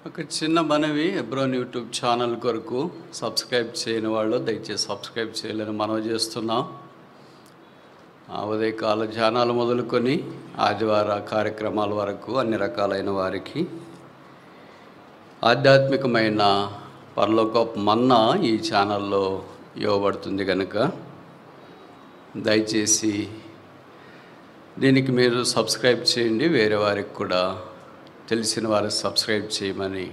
ఒక చిన్న మనవి, హెబ్రోన్ యూట్యూబ్ ఛానల్ కొరకు సబ్స్క్రైబ్ చేయని వాళ్ళు దయచేసి సబ్స్క్రైబ్ చేయాలని మనవి చేస్తున్నాం. ఉదయకాల ధ్యానాలు మొదలుకొని ఆదివార కార్యక్రమాల వరకు అన్ని రకాలైన వారికి ఆధ్యాత్మికమైన పరలోకపు మన్నా ఈ ఛానల్లో ఇవ్వబడుతుంది కనుక దయచేసి దీనికి మీరు సబ్స్క్రైబ్ చేయండి. వేరే వారికి కూడా తెలిసిన వారు సబ్స్క్రైబ్ చేయమని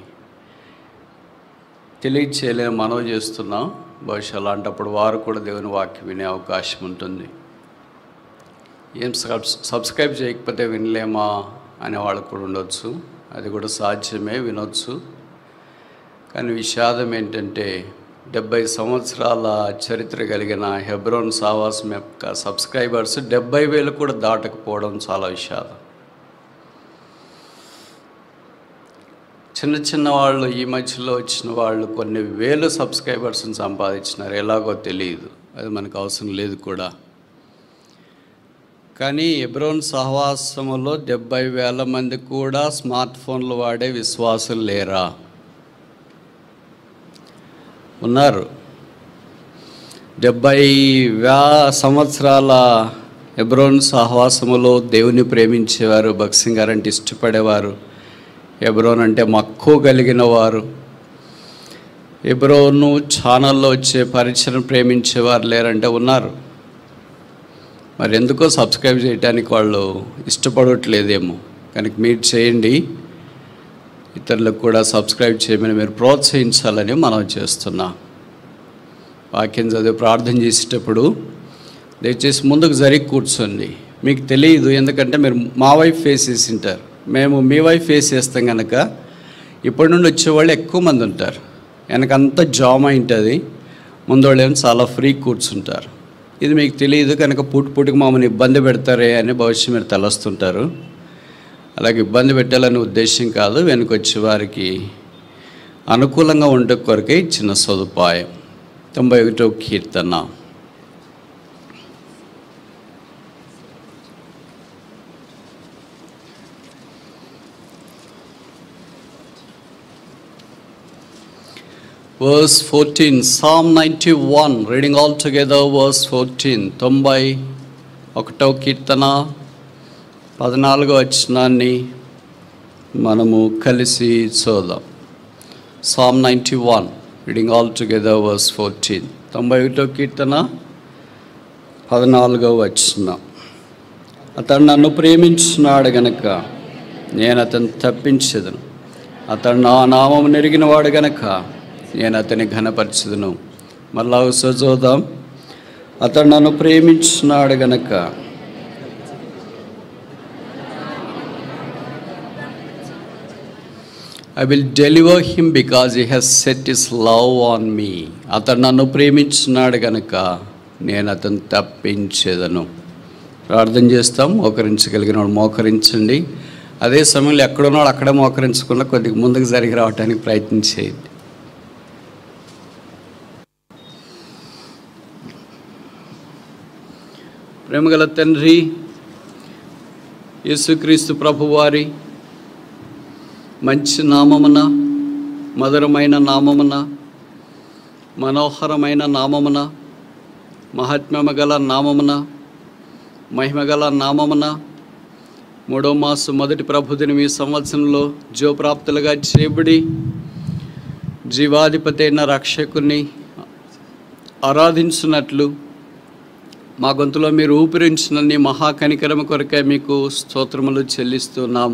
తెలియచేయాలని మనవి చేస్తున్నాం. బహుశా అలాంటప్పుడు వారు కూడా దేవుని వాక్యం వినే అవకాశం ఉంటుంది. ఏం సబ్స్క్రైబ్ చేయకపోతే వినలేమా అనే వాళ్ళు కూడా ఉండొచ్చు. అది కూడా సాధ్యమే, వినొచ్చు. కానీ విషాదం ఏంటంటే 70 సంవత్సరాల చరిత్ర కలిగిన హెబ్రోన్ సావాసం యొక్క సబ్స్క్రైబర్స్ 70,000 కూడా దాటకపోవడం చాలా విషాదం. చిన్న చిన్న వాళ్ళు, ఈ మధ్యలో వచ్చిన వాళ్ళు కొన్ని వేల సబ్స్క్రైబర్స్ని సంపాదించినారు. ఎలాగో తెలియదు, అది మనకు అవసరం లేదు కూడా. కానీ హెబ్రోన్ సహవాసములో 70,000 మంది కూడా స్మార్ట్ ఫోన్లు వాడే విశ్వాసులు లేరా? ఉన్నారు. 70 సంవత్సరాల హెబ్రోన్ సహవాసములో దేవుని ప్రేమించేవారు, భక్సింగ్ గారు అంటే ఇష్టపడేవారు, హెబ్రోన్ అంటే మక్కువ కలిగిన వారు, హెబ్రోను ఛానల్లో వచ్చే పరిచయం ప్రేమించేవారు లేరంటే ఉన్నారు. మరి ఎందుకో సబ్స్క్రైబ్ చేయడానికి వాళ్ళు ఇష్టపడట్లేదేమో. కనుక మీరు చేయండి, ఇతరులకు కూడా సబ్స్క్రైబ్ చేయమని మీరు ప్రోత్సహించాలని మనం చేస్తున్నాం. వాక్యం చదివి ప్రార్థన చేసేటప్పుడు దయచేసి ముందుకు జరిగి కూర్చోండి. మీకు తెలియదు, ఎందుకంటే మీరు మా వైపు ఫేస్ చేసి ఉంటారు. మేము మీ వైపు ఫేస్ చేస్తాం కనుక ఇప్పటి నుండి వచ్చేవాళ్ళు ఎక్కువ మంది ఉంటారు. వెనకంతా జామ్ అయి ఉంటుంది, ముందు వాళ్ళు ఏమో చాలా ఫ్రీ కూర్చుంటారు. ఇది మీకు తెలియదు కనుక పుట్టుకి మమ్మల్ని ఇబ్బంది పెడతారే అని భవిష్యత్తు మీరు తలస్తుంటారు. అలాగే ఇబ్బంది పెట్టాలనే ఉద్దేశం కాదు, వెనుకొచ్చే వారికి అనుకూలంగా ఉండే కొరకే ఇచ్చిన సదుపాయం. 91వ కీర్తన. Verse 14, Psalm 91, reading all together verse 14. 91వ కీర్తన 14వ వచనాన్ని మనము కలిసి చూద్దాం. Psalm 91, reading all together verse 14. 91వ కీర్తన 14వ వచనం. అతడు నన్ను ప్రేమించున్నాడు గనక నేను అతన్ని తప్పించెదను. అతడు నా నామము నెరిగినవాడు గనక నేను అతని ఘనపరచెదను. మళ్ళా చూద్దాం. అతడు నన్ను ప్రేమించున్నాడు గనక I will deliver him because he has set his love on me. అతడు నన్ను ప్రేమించున్నాడు గనక నేను అతను తప్పించేదను. ప్రార్థన చేస్తాం. మోకరించగలిగిన వాడు మోకరించండి. అదే సమయంలో ఎక్కడున్నాడు అక్కడే మోకరించకుండా కొద్దిగా ముందుకు జరిగి రావడానికి ప్రయత్నం చేయండి. ప్రేమగల తండ్రి, యేసుక్రీస్తు ప్రభువారి మంచి నామమున, మధురమైన నామమున, మనోహరమైన నామమున, మహాత్మ్యము గల నామమున, మహిమగల నామమున 3వ మాసం మొదటి ప్రభుదినం ఈ సంవత్సరంలో జీవప్రాప్తులుగా చేయబడి జీవాధిపతి అయిన రక్షకుని ఆరాధించినట్లు మా గొంతులో మీరు ఊపిరించిన నీ మహాకనికరమ కొరకే మీకు స్తోత్రములు చెల్లిస్తున్నాము.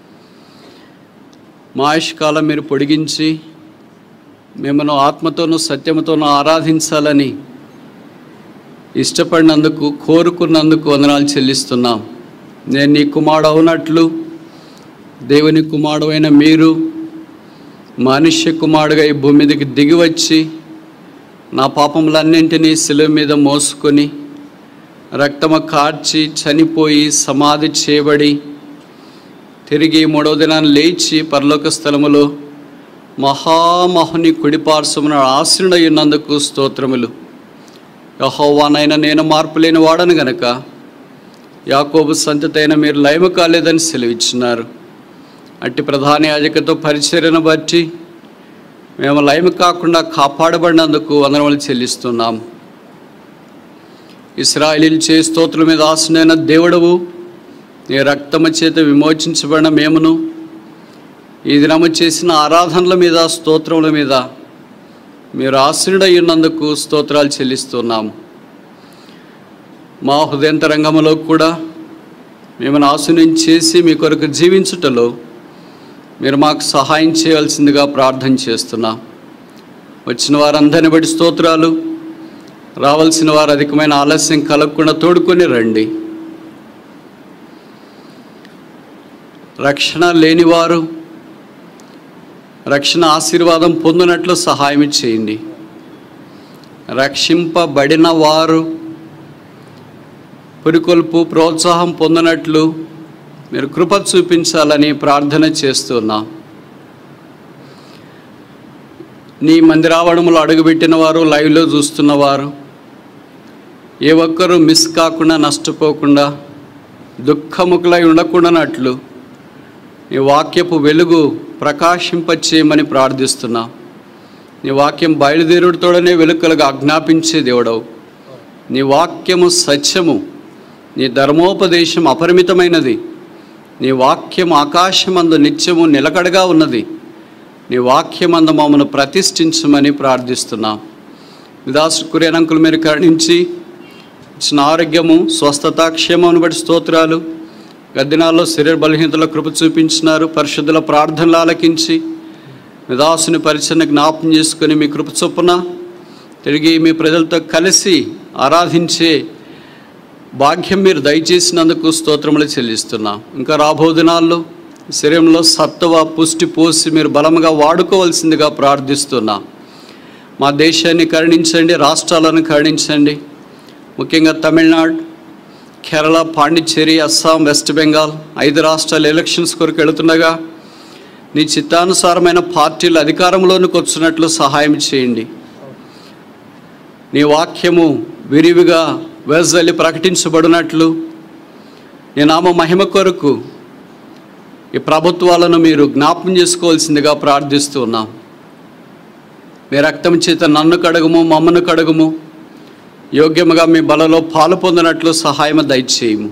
మా ఆయుష్కాలం మీరు పొడిగించి మిమ్మల్ని ఆత్మతోనూ సత్యముతోనూ ఆరాధించాలని ఇష్టపడినందుకు, కోరుకున్నందుకు వందనాలు చెల్లిస్తున్నాం. నేను నీ కుమారుడు అవునట్లు దేవుని కుమారుడు అయిన మీరు మనుష్య కుమారుడుగా ఈ భూమి మీదకి దిగివచ్చి నా పాపములన్నింటినీ శిలువ మీద మోసుకొని రక్తము కార్చి చనిపోయి సమాధి చేయబడి తిరిగి 3వ దినాన్ని లేచి పరలోక స్థలములో మహామహుని కుడిపార్శ్వమున ఆసీనుడై ఉన్నందుకు స్తోత్రములు. యెహోవానైన నేను మార్పు లేని వాడను గనక యాకోబు సంతతి అయిన మీరు లయము కాలేదని సెలవిచ్చినారు. అట్టి ప్రధాన యాజకుతో పరిచర్యను బట్టి మేము లయము కాకుండా కాపాడబడినందుకు వందనములు చెల్లిస్తున్నాం. ఇశ్రాయేలీయులు చే స్తోత్రుల మీద ఆసనైన దేవుడవు, నీ రక్తము చేత విమోచించబడిన మేమును ఈ దినము చేసిన ఆరాధనల మీద స్తోత్రముల మీద మీరు ఆసీనుడై ఉన్నందుకు స్తోత్రాలు చెల్లిస్తున్నాం. మా హృదయంతరంగంలో కూడా మిమ్మల్ని ఆశీనుని చేసి మీ కొరకు జీవించుటలో మీరు మాకు సహాయం చేయవలసిందిగా ప్రార్థన చేస్తున్నాం. వచ్చిన వారందరిని బట్టి స్తోత్రాలు. రావాల్సిన వారు అధికమైన ఆలస్యం కలగకుండా తోడుకొని రండి. రక్షణ లేనివారు రక్షణ ఆశీర్వాదం పొందినట్లు సహాయం చేయండి. రక్షింపబడిన వారు పురికొల్పు ప్రోత్సాహం పొందినట్లు మీరు కృప చూపించాలని ప్రార్థన చేస్తున్నాం. నీ మందిరావడములో అడుగుపెట్టిన వారు, లైవ్లో చూస్తున్నవారు ఏ ఒక్కరూ మిస్ కాకుండా, నష్టపోకుండా, దుఃఖముఖులై ఉండకుండానట్లు నీ వాక్యపు వెలుగు ప్రకాశింపచేయమని ప్రార్థిస్తున్నాం. నీ వాక్యం బయలుదేరుడితోడనే వెలుకలుగా ఆజ్ఞాపించే దేవుడవు. నీ వాక్యము సత్యము, నీ ధర్మోపదేశం అపరిమితమైనది. నీ వాక్యం ఆకాశమందు నిత్యము నిలకడగా ఉన్నది. నీ వాక్యమందు మమ్మను ప్రతిష్ఠించమని ప్రార్థిస్తున్నాం. విదాసు కుర్యానంకులు మీరు కరుణించి ఇచ్చిన ఆరోగ్యము, స్వస్థత, క్షేమమును బట్టి స్తోత్రాలు. గద్దినాల్లో శరీర బలహీనతల కృప చూపించినారు. పరిశుద్ధుల ప్రార్థనలు ఆలకించి విదాసుని పరిచయను జ్ఞాపం చేసుకొని మీ కృప చొప్పున తిరిగి మీ ప్రజలతో కలిసి ఆరాధించే భాగ్యం మీరు దయచేసినందుకు స్తోత్రములు చెల్లిస్తున్నాం. ఇంకా రాబో దినాల్లో శరీరంలో సత్వ పుష్టి పోసి మీరు బలముగా వాడుకోవాల్సిందిగా ప్రార్థిస్తున్నాం. మా దేశాన్ని కరుణించండి, రాష్ట్రాలను కరుణించండి. ముఖ్యంగా తమిళనాడు, కేరళ, పాండిచ్చేరి, అస్సాం, వెస్ట్ బెంగాల్ 5 రాష్ట్రాల ఎలక్షన్స్ కొరకు వెళుతుండగా నీ చిత్తానుసారమైన పార్టీలు అధికారంలోనికి వచ్చినట్లు సహాయం చేయండి. నీ వాక్యము విరివిగా వెదజల్లి ప్రకటించబడినట్లు నీ నామ మహిమ కొరకు ఈ ప్రభుత్వాలను మీరు జ్ఞాపం చేసుకోవాల్సిందిగా ప్రార్థిస్తున్నాం. మీ రక్తం చేత నన్ను కడగము, మమ్మను కడగము, యోగ్యముగా మీ బలలో పాలు పొందినట్లు సహాయం దయచేయము.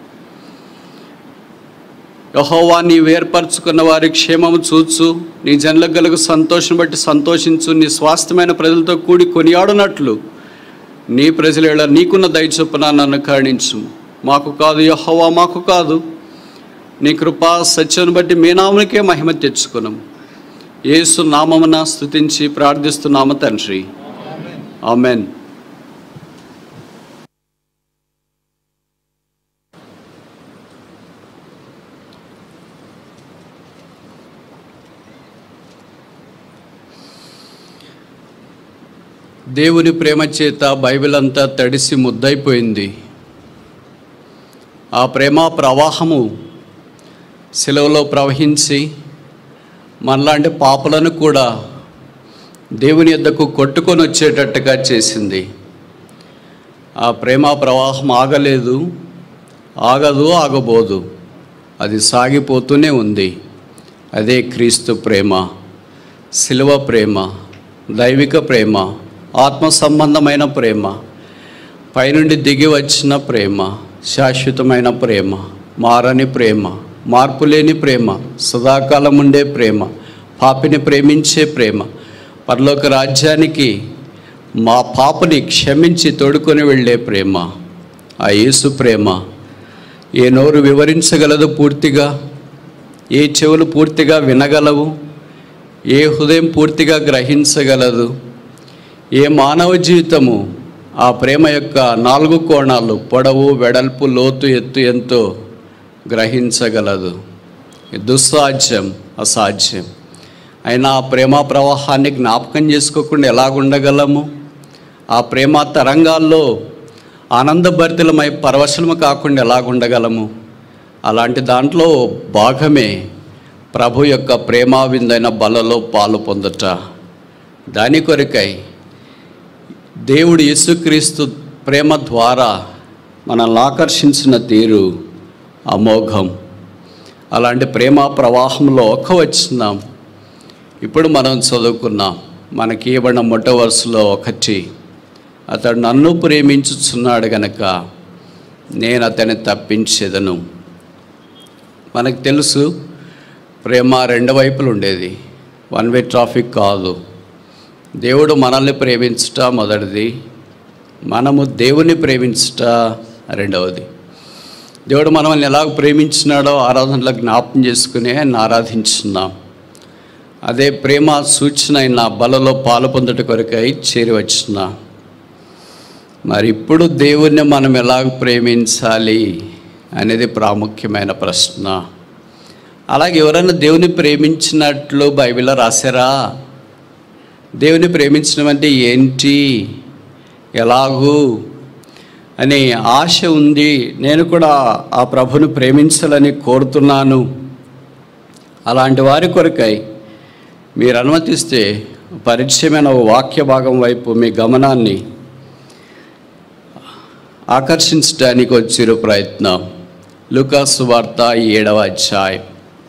యెహోవా నీవు ఏర్పరచుకున్న వారి క్షేమము చూచు, నీ జనులకు కలుగు సంతోషం బట్టి సంతోషించు. నీ స్వాస్థ్యమైన ప్రజలతో కూడి కొనియాడునట్లు నీ ప్రజల నీకున్న దయ చొప్పున నన్ను కరుణించు. మాకు కాదు యెహోవా, మాకు కాదు, నీ కృపా సత్యను బట్టి మీ నామమునికే మహిమ తెచ్చుకున్నాం. యేసు నామమున స్తుతించి ప్రార్థిస్తున్నాము తండ్రి, ఆమెన్. దేవుని ప్రేమ చేత బైబిల్ అంతా తడిసి ముద్దైపోయింది. ఆ ప్రేమ ప్రవాహము సిలువలో ప్రవహించి మనలాంటి పాపలను కూడా దేవుని యొద్దకు కొట్టుకొని వచ్చేటట్టుగా చేసింది. ఆ ప్రేమ ప్రవాహం ఆగలేదు, ఆగదు, ఆగబోదు. అది సాగిపోతూనే ఉంది. అదే క్రీస్తు ప్రేమ, సిలువ ప్రేమ, దైవిక ప్రేమ, ఆత్మ సంబంధమైన ప్రేమ, పైనుండి దిగి వచ్చిన ప్రేమ, శాశ్వతమైన ప్రేమ, మారని ప్రేమ, మార్పులేని ప్రేమ, సదాకాలం ఉండే ప్రేమ, పాపిని ప్రేమించే ప్రేమ, పరలోక రాజ్యానికి మా పాపని క్షమించి తోడుకొని వెళ్ళే ప్రేమ, ఆ యేసు ప్రేమ ఏ నోరు వివరించగలదు పూర్తిగా, ఏ చెవులు పూర్తిగా వినగలవు, ఏ హృదయం పూర్తిగా గ్రహించగలదు, ఏ మానవ జీవితము ఆ ప్రేమ యొక్క 4 కోణాలు, పొడవు, వెడల్పు, లోతు, ఎత్తు ఎంతో గ్రహించగలదు. దుస్సాధ్యం, అసాధ్యం. అయినా ఆ ప్రేమ ప్రవాహాన్ని జ్ఞాపకం చేసుకోకుండా ఎలాగుండగలము? ఆ ప్రేమ తరంగాల్లో ఆనందభరితలమై పరవశనము కాకుండా ఎలాగుండగలము? అలాంటి దాంట్లో భాగమే ప్రభు యొక్క ప్రేమా విందైన బలలో పాలు పొందుట. దాని కొరకై దేవుడు యేసుక్రీస్తు ప్రేమ ద్వారా మనల్ని ఆకర్షించిన తీరు అమోఘం. అలాంటి ప్రేమ ప్రవాహంలో ఒక వచనం ఇప్పుడు మనం చదువుకున్నాం. మనకి ఇవ్వబడిన మొట్ట వరుసలో ఒకటి, అతడు నన్ను ప్రేమించుచున్నాడు గనక నేను అతన్ని తప్పించేదను. మనకు తెలుసు ప్రేమ రెండు వైపులు ఉండేది, వన్ వే ట్రాఫిక్ కాదు. దేవుడు మనల్ని ప్రేమించుట మొదటిది, మనము దేవుని ప్రేమించుట రెండవది. దేవుడు మనల్ని ఎలాగ ప్రేమించినాడో ఆరాధనలో జ్ఞాపకం చేసుకుని ఆయన ఆరాధించున్నాం. అదే ప్రేమ సూచన అయిన బలలో పాలు పొందుట కొరకై చేరి వచ్చిన. మరి ఇప్పుడు దేవుణ్ణి మనం ఎలాగ ప్రేమించాలి అనేది ప్రాముఖ్యమైన ప్రశ్న. అలాగే ఎవరైనా దేవుని ప్రేమించినట్లు బైబిల్లో రాశారా? దేవుని ప్రేమించడం అంటే ఏంటి, ఎలాగూ అనే ఆశ ఉంది. నేను కూడా ఆ ప్రభుని ప్రేమించాలని కోరుతున్నాను. అలాంటి వారి కొరకై మీరు అనుమతిస్తే పరిచయమైన వాక్య భాగం వైపు మీ గమనాన్ని ఆకర్షించడానికి వచ్చిన ప్రయత్నం. లూకాసు వార్త 7వ అధ్యాయం.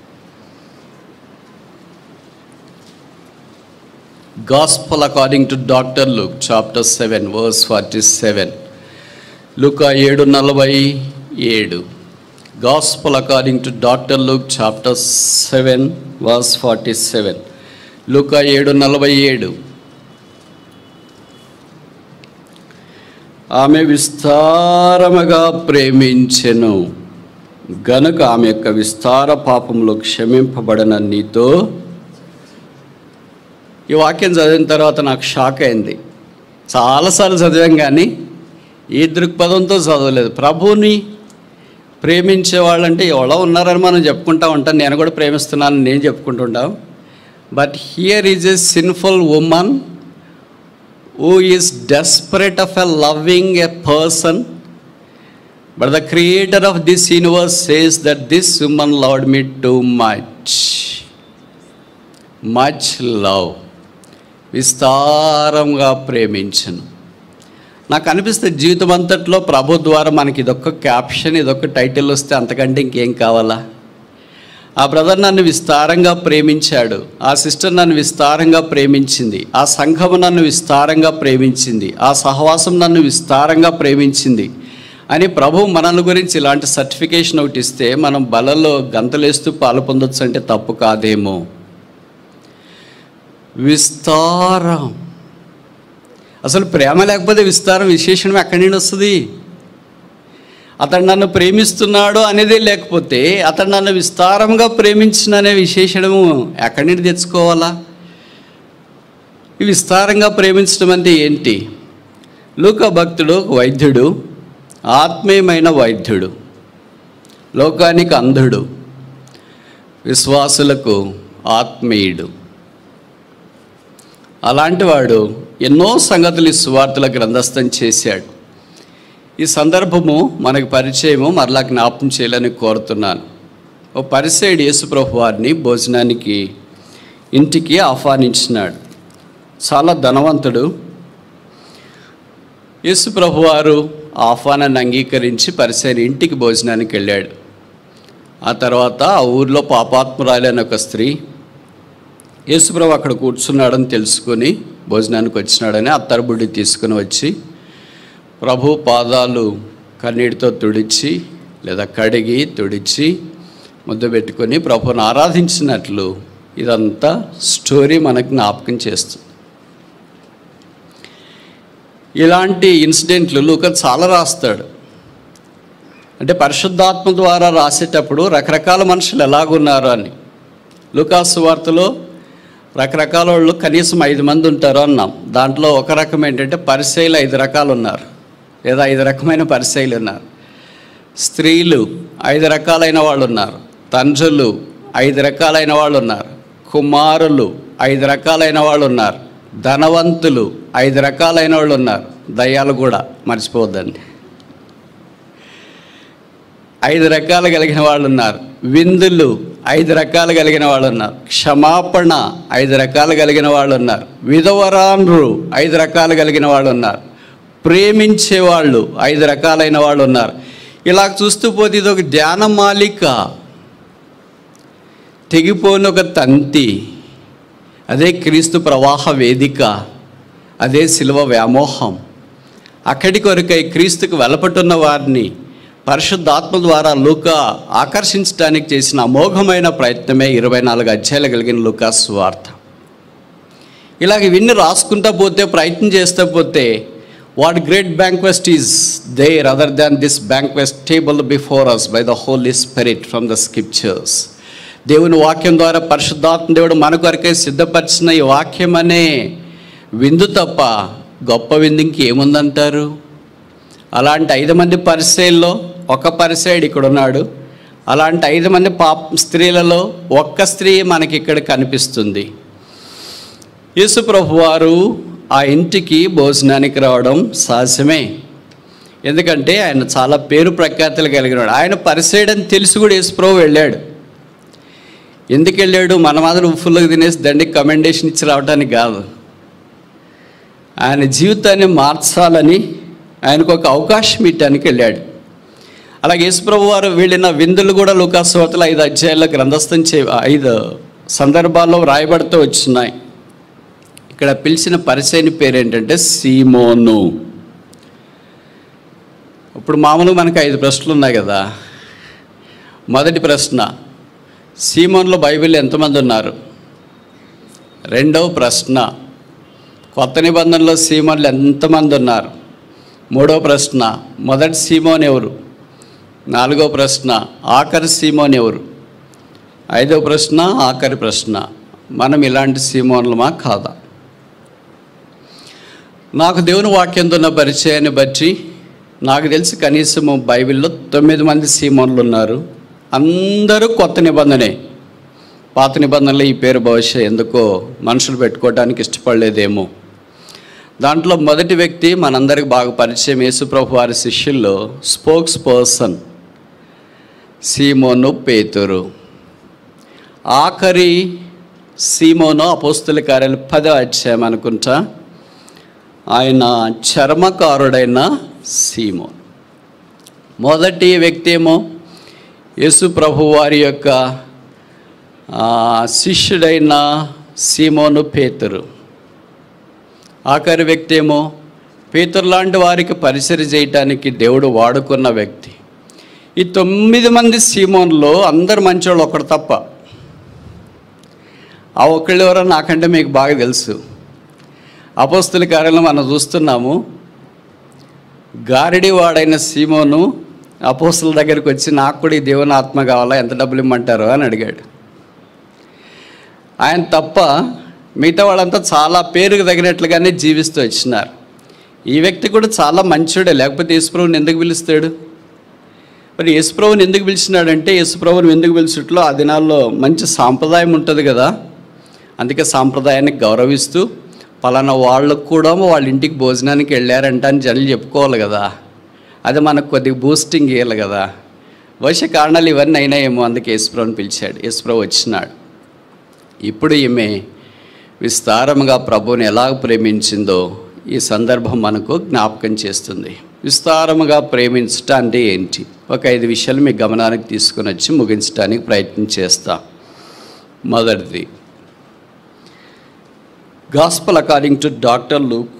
Gospel according to Dr. Luke, chapter 7, verse 47. Luka 7:47. Gospel according to Dr. Luke, chapter 7, verse 47. Luka 7:47. ఆమె విస్తారముగా ప్రేమించెను గనుక ఆమె యొక్క విస్తార పాపములు క్షమింపబడిన నీతో. ఈ వాక్యం చదివిన తర్వాత నాకు షాక్ అయింది. చాలాసార్లు చదివాం కానీ ఈ దృక్పథంతో చదవలేదు. ప్రభువుని ప్రేమించే వాళ్ళంటే ఎవరో ఉన్నారని మనం చెప్పుకుంటూ ఉంటాం, నేను కూడా ప్రేమిస్తున్నాను నేను చెప్పుకుంటుంటాం. But here is a sinful woman who is desperate of a loving a person, but the creator of this universe says that this woman loved me too much love. విస్తారంగా ప్రేమించను. నాకు అనిపిస్తే జీవితం అంతట్లో ప్రభు ద్వారా మనకి ఇదొక్క క్యాప్షన్, ఇదొక్క టైటిల్ వస్తే అంతకంటే ఇంకేం కావాలా? ఆ బ్రదర్ నన్ను విస్తారంగా ప్రేమించాడు, ఆ సిస్టర్ నన్ను విస్తారంగా ప్రేమించింది, ఆ సంఘము నన్ను విస్తారంగా ప్రేమించింది, ఆ సహవాసం నన్ను విస్తారంగా ప్రేమించింది అని ప్రభు మనల గురించి ఇలాంటి సర్టిఫికేషన్ ఒకటి ఇస్తే మనం బలలో గంతలేస్తూ పాలు పొందొచ్చు అంటే తప్పు కాదేమో. విస్తారం, అసలు ప్రేమ లేకపోతే విస్తారం విశేషణం ఎక్కడి నుండి వస్తుంది? అతడు నన్ను ప్రేమిస్తున్నాడు అనేదే లేకపోతే అతడు నన్ను విస్తారంగా ప్రేమించిన విశేషణము ఎక్కడి నుండి తెచ్చుకోవాలా? ఈ విస్తారంగా ప్రేమించడం అంటే ఏంటి? లూకా భక్తుడు వైద్యుడు, ఆత్మీయమైన వైద్యుడు, లోకానికి అంధుడు, విశ్వాసులకు ఆత్మీయుడు. అలాంటి వాడు ఎన్నో సంగతులు ఈ సువార్తల గ్రంథస్థం చేశాడు. ఈ సందర్భము మనకు పరిచయము మరలా జ్ఞాపకం చేయాలని కోరుతున్నాను. ఓ పరిసయ్యుడు యేసుప్రభు వారిని భోజనానికి ఇంటికి ఆహ్వానించినాడు. చాలా ధనవంతుడు. యేసుప్రభు వారు ఆహ్వానాన్ని అంగీకరించి పరిసయ్యుని ఇంటికి భోజనానికి వెళ్ళాడు. ఆ తర్వాత ఆ ఊరిలో పాపాత్మురాలైన ఒక స్త్రీ యేసుప్రభు అక్కడ కూర్చున్నాడని తెలుసుకొని భోజనానికి వచ్చినాడని అత్తరుబుడ్డి తీసుకుని వచ్చి ప్రభు పాదాలు కన్నీటితో తుడిచి లేదా కడిగి తుడిచి ముద్ద పెట్టుకొని ప్రభుని ఆరాధించినట్లు ఇదంతా స్టోరీ మనకు జ్ఞాపకం చేస్తుంది. ఇలాంటి ఇన్సిడెంట్లు లూకా చాలా రాస్తాడు. అంటే పరిశుద్ధాత్మ ద్వారా రాసేటప్పుడు రకరకాల మనుషులు ఎలాగున్నారు అని. లూకా సువార్తలో రకరకాల వాళ్ళు కనీసం 5 మంది ఉంటారు అన్నాం. దాంట్లో ఒక రకం ఏంటంటే పరిసయ్యులు 5 రకాలు ఉన్నారు, లేదా 5 రకమైన పరిసయ్యులు ఉన్నారు. స్త్రీలు 5 రకాలైన వాళ్ళు ఉన్నారు, తండ్రులు 5 రకాలైన వాళ్ళు ఉన్నారు, కుమారులు 5 రకాలైన వాళ్ళు ఉన్నారు, ధనవంతులు 5 రకాలైన వాళ్ళు ఉన్నారు, దయ్యాలు కూడా మర్చిపోవద్దండి 5 రకాలు కలిగిన వాళ్ళు ఉన్నారు, విందులు 5 రకాలు కలిగిన వాళ్ళు ఉన్నారు, క్షమాపణ 5 రకాలు కలిగిన వాళ్ళు ఉన్నారు, విధవరాండ్రు 5 రకాలు కలిగిన వాళ్ళు ఉన్నారు, ప్రేమించేవాళ్ళు 5 రకాలైన వాళ్ళు ఉన్నారు. ఇలా చూస్తూ పోతే ఇది ఒక ధ్యానమాలిక. తెగిపోయిన ఒక తంతి, అదే క్రీస్తు ప్రవాహ వేదిక, అదే శిలువ వ్యామోహం. అక్కడి కొరకై క్రీస్తుకు వెలపట్టున్న వారిని పరిశుద్ధాత్మ ద్వారా లూకా ఆకర్షించడానికి చేసిన అమోఘమైన ప్రయత్నమే 24 అధ్యాయాలు కలిగిన లూకా సువార్త. ఇలాగ ఇవన్నీ రాసుకుంటా పోతే, ప్రయత్నం చేస్తూ పోతే, what great banquet is there other than this banquet table before us by the Holy Spirit from the scriptures. దేవుని వాక్యం ద్వారా పరిశుద్ధాత్మ దేవుడు మన కొరకే సిద్ధపరిచిన ఈ వాక్యం అనే విందు తప్ప గొప్ప విందు ఇంకేముందంటారు? అలాంటి 5 మంది పరిసయ్యుల్లో ఒక పరిసయ్యుడు ఇక్కడ ఉన్నాడు. అలాంటి 5 మంది స్త్రీలలో ఒక్క స్త్రీ మనకి ఇక్కడ కనిపిస్తుంది. యేసు ప్రభువారు ఆ ఇంటికి భోజనానికి రావడం సహజమే. ఎందుకంటే ఆయన చాలా పేరు ప్రఖ్యాతులు కలిగినాడు. ఆయన పరిసయ్యుడని తెలిసి కూడా యేసు ప్రభు వెళ్ళాడు. ఎందుకు వెళ్ళాడు? మన మాత్రం ఫుల్గా తినేసి దండికి కమెండేషన్ ఇచ్చి రావడానికి కాదు. ఆయన జీవితాన్ని మార్చాలని, ఆయనకు ఒక అవకాశం ఇవ్వడానికి వెళ్ళాడు. అలాగే యేసుప్రభు వారు వెళ్ళిన విందులు కూడా లూకా సువార్తలో 5 అధ్యాయాల్లో గ్రంథస్థం 5 సందర్భాల్లో రాయబడుతూ వచ్చినాయి. ఇక్కడ పిలిచిన పరిసయ్యుని పేరు ఏంటంటే సీమోను. ఇప్పుడు మామూలుగా మనకు 5 ప్రశ్నలు ఉన్నాయి కదా. మొదటి ప్రశ్న, సీమోన్లో బైబిల్లో ఎంతమంది ఉన్నారు? రెండవ ప్రశ్న, కొత్త నిబంధనలో సీమోన్లు ఎంతమంది ఉన్నారు? మూడవ ప్రశ్న, మొదటి సీమోన్ ఎవరు? నాలుగవ ప్రశ్న, ఆఖరి సీమోన్ ఎవరు? ఐదవ ప్రశ్న, ఆఖరి ప్రశ్న, మనం ఇలాంటి సీమోన్లమా కాదా? నాకు దేవుని వాక్యంతో ఉన్న పరిచయాన్ని బట్టి నాకు తెలిసి కనీసము బైబిల్లో 9 మంది సీమోన్లు ఉన్నారు. అందరూ కొత్త నిబంధనే. పాత నిబంధనలో ఈ పేరు బహుశా ఎందుకో మనుషులు పెట్టుకోవడానికి ఇష్టపడలేదేమో. దాంట్లో మొదటి వ్యక్తి మనందరికి బాగా పరిచయం, యేసుప్రభు వారి శిష్యుల్లో స్పోక్స్ పర్సన్ సీమోను పేతురు. ఆఖరి సీమోను అపోస్తుల కార్యాలు 10వ అధ్యాయం అనుకుంటా, ఆయన చర్మకారుడైన సీమోను. మొదటి వ్యక్తి ఏమో యేసు ప్రభు వారి యొక్క శిష్యుడైన సీమోను పేతురు. ఆఖరి వ్యక్తి ఏమో పేతురు లాంటి వారికి పరిచర్య చేయటానికి దేవుడు వాడుకున్న వ్యక్తి. ఈ 9 మంది సీమోన్లో అందరు మంచోళ్ళు, ఒకడు తప్ప. ఆ ఒక్కళ్ళు ఎవరో నాకంటే మీకు బాగా తెలుసు. అపోస్తుల కార్యాలను మనం చూస్తున్నాము. గారిడి వాడైన సీమోను అపోస్తుల దగ్గరికి వచ్చి, నాకు కూడా ఈ దేవుని ఆత్మ కావాలా, ఎంత డబ్బులు ఇమ్మంటారు అని అడిగాడు. ఆయన తప్ప మిగతా వాళ్ళంతా చాలా పేరుకు తగినట్లుగానే జీవిస్తూ వచ్చినారు. ఈ వ్యక్తి కూడా చాలా మంచోడే, లేకపోతే యేసుప్రభుని ఎందుకు పిలుస్తాడు? మరి యేసుప్రభుని ఎందుకు పిలిచినాడంటే, యేసుప్రభుని ఎందుకు పిలిచిట్లో ఆ దినాల్లో మంచి సాంప్రదాయం ఉంటుంది కదా. అందుకే సాంప్రదాయాన్ని గౌరవిస్తూ పలానా వాళ్ళకు కూడా వాళ్ళ ఇంటికి భోజనానికి వెళ్ళారంట అని జనాలు చెప్పుకోవాలి కదా. అది మనకు కొద్దిగా బూస్టింగ్ ఇవ్వాలి కదా. బహుశా కారణాలు ఇవన్నీ అయినాయేమో, అందుకే యేసుప్రభుని పిలిచాడు. యేసుప్రభు వచ్చినాడు. ఇప్పుడు ఈమె విస్తారముగా ప్రభువుని ఎలా ప్రేమించిందో ఈ సందర్భం మనకు జ్ఞాపకం చేస్తుంది. విస్తారముగా ప్రేమించట అంటే ఏంటి? ఒక 5 విషయాలు మీ గమనానికి తీసుకొని వచ్చి ముగించడానికి ప్రయత్నం చేస్తా. మొదటిది, gospel according to doctor Luke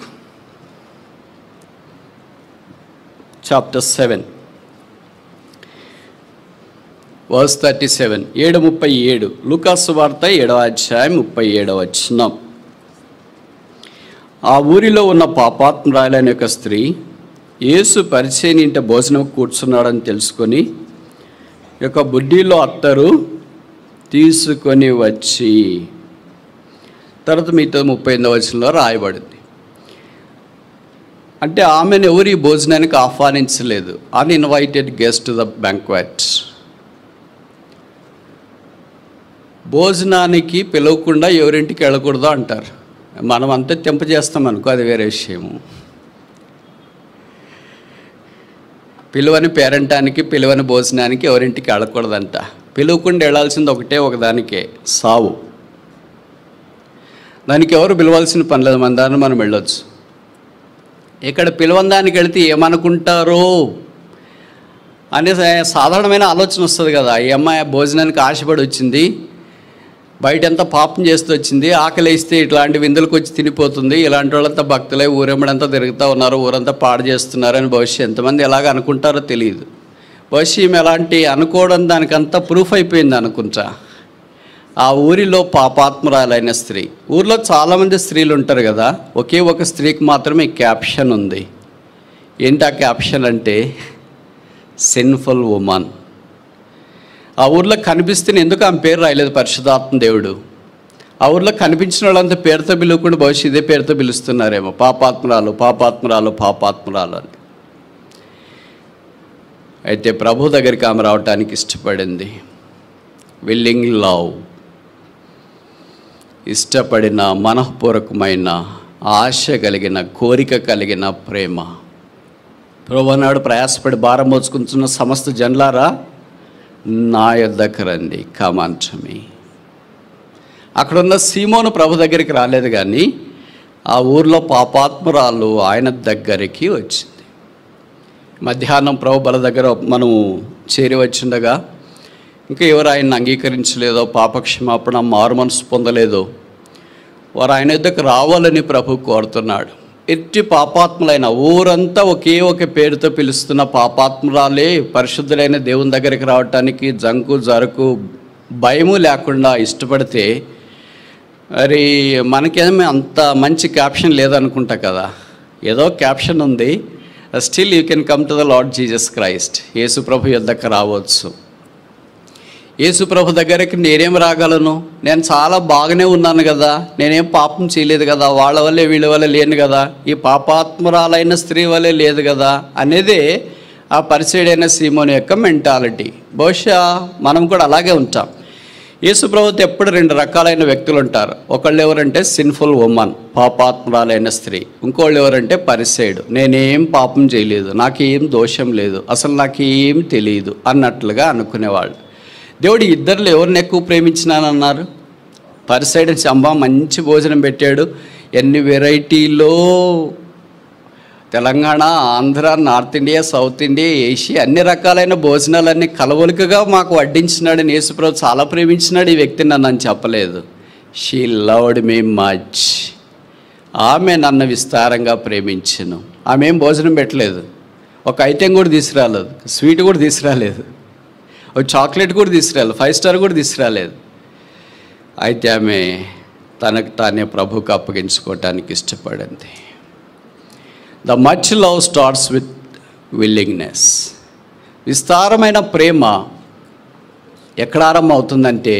chapter 7 verse 37, 7:37. లూకా సువార్త 7వ అధ్యాయం 37వ వచనం. ఆ ఊరిలో ఉన్న పాపాత్మురాలైన యొక్క స్త్రీ యేసు పరిచయం ఇంట భోజనం కూర్చున్నాడని తెలుసుకొని యొక్క బుడ్డీలో అత్తరు తీసుకొని వచ్చి, తర్వాత మీతో 38వ వచనంలో రాయబడింది. అంటే ఆమెను ఎవరు ఈ భోజనానికి ఆహ్వానించలేదు. Uninvited guest to the banquet. భోజనానికి పిలవకుండా ఎవరింటికి వెళ్ళకూడదు అంటారు. మనం అంతా తెంప చేస్తాం అనుకో, అది వేరే విషయము. పిలువని పేరంటానికి, పిలువని భోజనానికి ఎవరింటికి వెళ్ళకూడదంట. పిలువకుండా వెళ్ళాల్సింది ఒకదానికే, సావు. దానికి ఎవరు పిలవాల్సిన పని లేదు, మన దాన్ని మనం వెళ్ళొచ్చు. ఇక్కడ పిలవని దానికి వెళితే ఏమనుకుంటారో అనే సాధారణమైన ఆలోచన వస్తుంది కదా. ఈ అమ్మాయి భోజనానికి ఆశపడి వచ్చింది, బయట ఎంత పాపం చేస్తూ వచ్చింది, ఆకలి వేస్తే ఇట్లాంటి విందులకు వచ్చి తినిపోతుంది, ఇలాంటి వాళ్ళంతా భక్తులే ఊరెమ్మడంతా తిరుగుతూ ఉన్నారు, ఊరంతా పాడు చేస్తున్నారని బహుశా ఎంతమంది ఎలాగ అనుకుంటారో తెలియదు. బహుశా ఈమె ఎలాంటి అనుకోవడం దానికంతా ప్రూఫ్ అయిపోయింది అనుకుంటా. ఆ ఊరిలో పాపాత్మురాలైన స్త్రీ, ఊర్లో చాలామంది స్త్రీలు ఉంటారు కదా, ఒకే ఒక స్త్రీకి మాత్రమే క్యాప్షన్ ఉంది. ఏంటి ఆ క్యాప్షన్ అంటే సిన్ఫుల్ ఉమన్. ఆ ఊర్లో కనిపిస్తే ఎందుకు ఆమె పేరు రాయలేదు పరిశుద్ధాత్మ దేవుడు? ఆ ఊర్లో కనిపించిన వాళ్ళంతా పేరుతో పిలువకుండా బహుశా ఇదే పేరుతో పిలుస్తున్నారేమో, పాపాత్మురాలు పాపాత్మురాలు పాపాత్మురాలు అని. అయితే ప్రభు దగ్గరికి ఆమె రావటానికి ఇష్టపడింది. విల్లింగ్ లవ్, ఇష్టపడిన మనఃపూర్వకమైన ఆశ కలిగిన కోరిక కలిగిన ప్రేమ. ప్రభు నాడు ప్రయాసపడి భారం మోసుకుంటున్న సమస్త జనులారా నా యొద్దకు రండి, కమాంచమి. అక్కడున్న సీమోను ప్రభు దగ్గరికి రాలేదు, కానీ ఆ ఊర్లో పాపాత్మురాలు ఆయన దగ్గరికి వచ్చింది. మధ్యాహ్నం ప్రభు బల దగ్గర మనం చేరి వచ్చిండగా ఇంకా ఎవరు ఆయన్ని అంగీకరించలేదో, పాపక్షమాపణ మారు మనసు పొందలేదో వారు ఆయన యొద్దకు రావాలని ప్రభు కోరుతున్నాడు. ఎట్టి పాపాత్ములైన, ఊరంతా ఒకే ఒక పేరుతో పిలుస్తున్న పాపాత్మురాలే పరిశుద్ధులైన దేవుని దగ్గరికి రావటానికి జంకు జరకు భయము లేకుండా ఇష్టపడితే, మరి మనకేమీ అంత మంచి క్యాప్షన్ లేదనుకుంటా కదా. ఏదో క్యాప్షన్ ఉంది, still you can come to the Lord Jesus Christ. యేసు ప్రభు యొద్దకు రావచ్చు. యేసు ప్రభు దగ్గరికి నేనేం రాగలను? నేను చాలా బాగానే ఉన్నాను కదా, నేనేం పాపం చేయలేదు కదా, వాళ్ళ వల్లే వీళ్ళ వల్లే లేను కదా, ఈ పాపాత్మురాలైన స్త్రీ వల్లే లేదు కదా అనేదే ఆ పరిచయుడైన సీమోను యొక్క మెంటాలిటీ. బహుశా మనం కూడా అలాగే ఉంటాం. యేసు ప్రభుతో ఎప్పుడు రెండు రకాలైన వ్యక్తులు ఉంటారు. ఒకళ్ళు ఎవరంటే సిన్ఫుల్ ఉమన్, పాపాత్మురాలైన స్త్రీ. ఇంకోళ్ళు ఎవరంటే పరిసయుడు, నేనేం పాపం చేయలేదు, నాకేం దోషం లేదు, అసలు నాకేం తెలియదు అన్నట్లుగా అనుకునేవాళ్ళు. దేవుడు ఇద్దరిలో ఎవరిని ఎక్కువ ప్రేమించినానన్నారు? పరిసైడ్ చంబా మంచి భోజనం పెట్టాడు, ఎన్ని వెరైటీలో Telangana, Andhra, north India, south India, Asia అన్ని రకాలైన భోజనాలన్నీ కలవలికగా మాకు వడ్డించినాడు. యేసుప్రభు చాలా ప్రేమించినాడు ఈ వ్యక్తిని నన్ను చెప్పలేదు. She loved me much. ఆమె నన్ను విస్తారంగా ప్రేమించను. ఆమె ఏం భోజనం పెట్టలేదు, ఒక ఐటెం కూడా తీసుకురాలేదు, స్వీట్ కూడా తీసుకురాలేదు, ఒక చాక్లెట్ కూడా తీసుకురాలేదు, 5 స్టార్ కూడా తీసుకురాలేదు. అయితే ఆమె తనకు తానే ప్రభుకు అప్పగించుకోవటానికి ఇష్టపడింది. The much love starts with willingness. విస్తారమైన ప్రేమ ఎక్కడ ఆరంభం అవుతుందంటే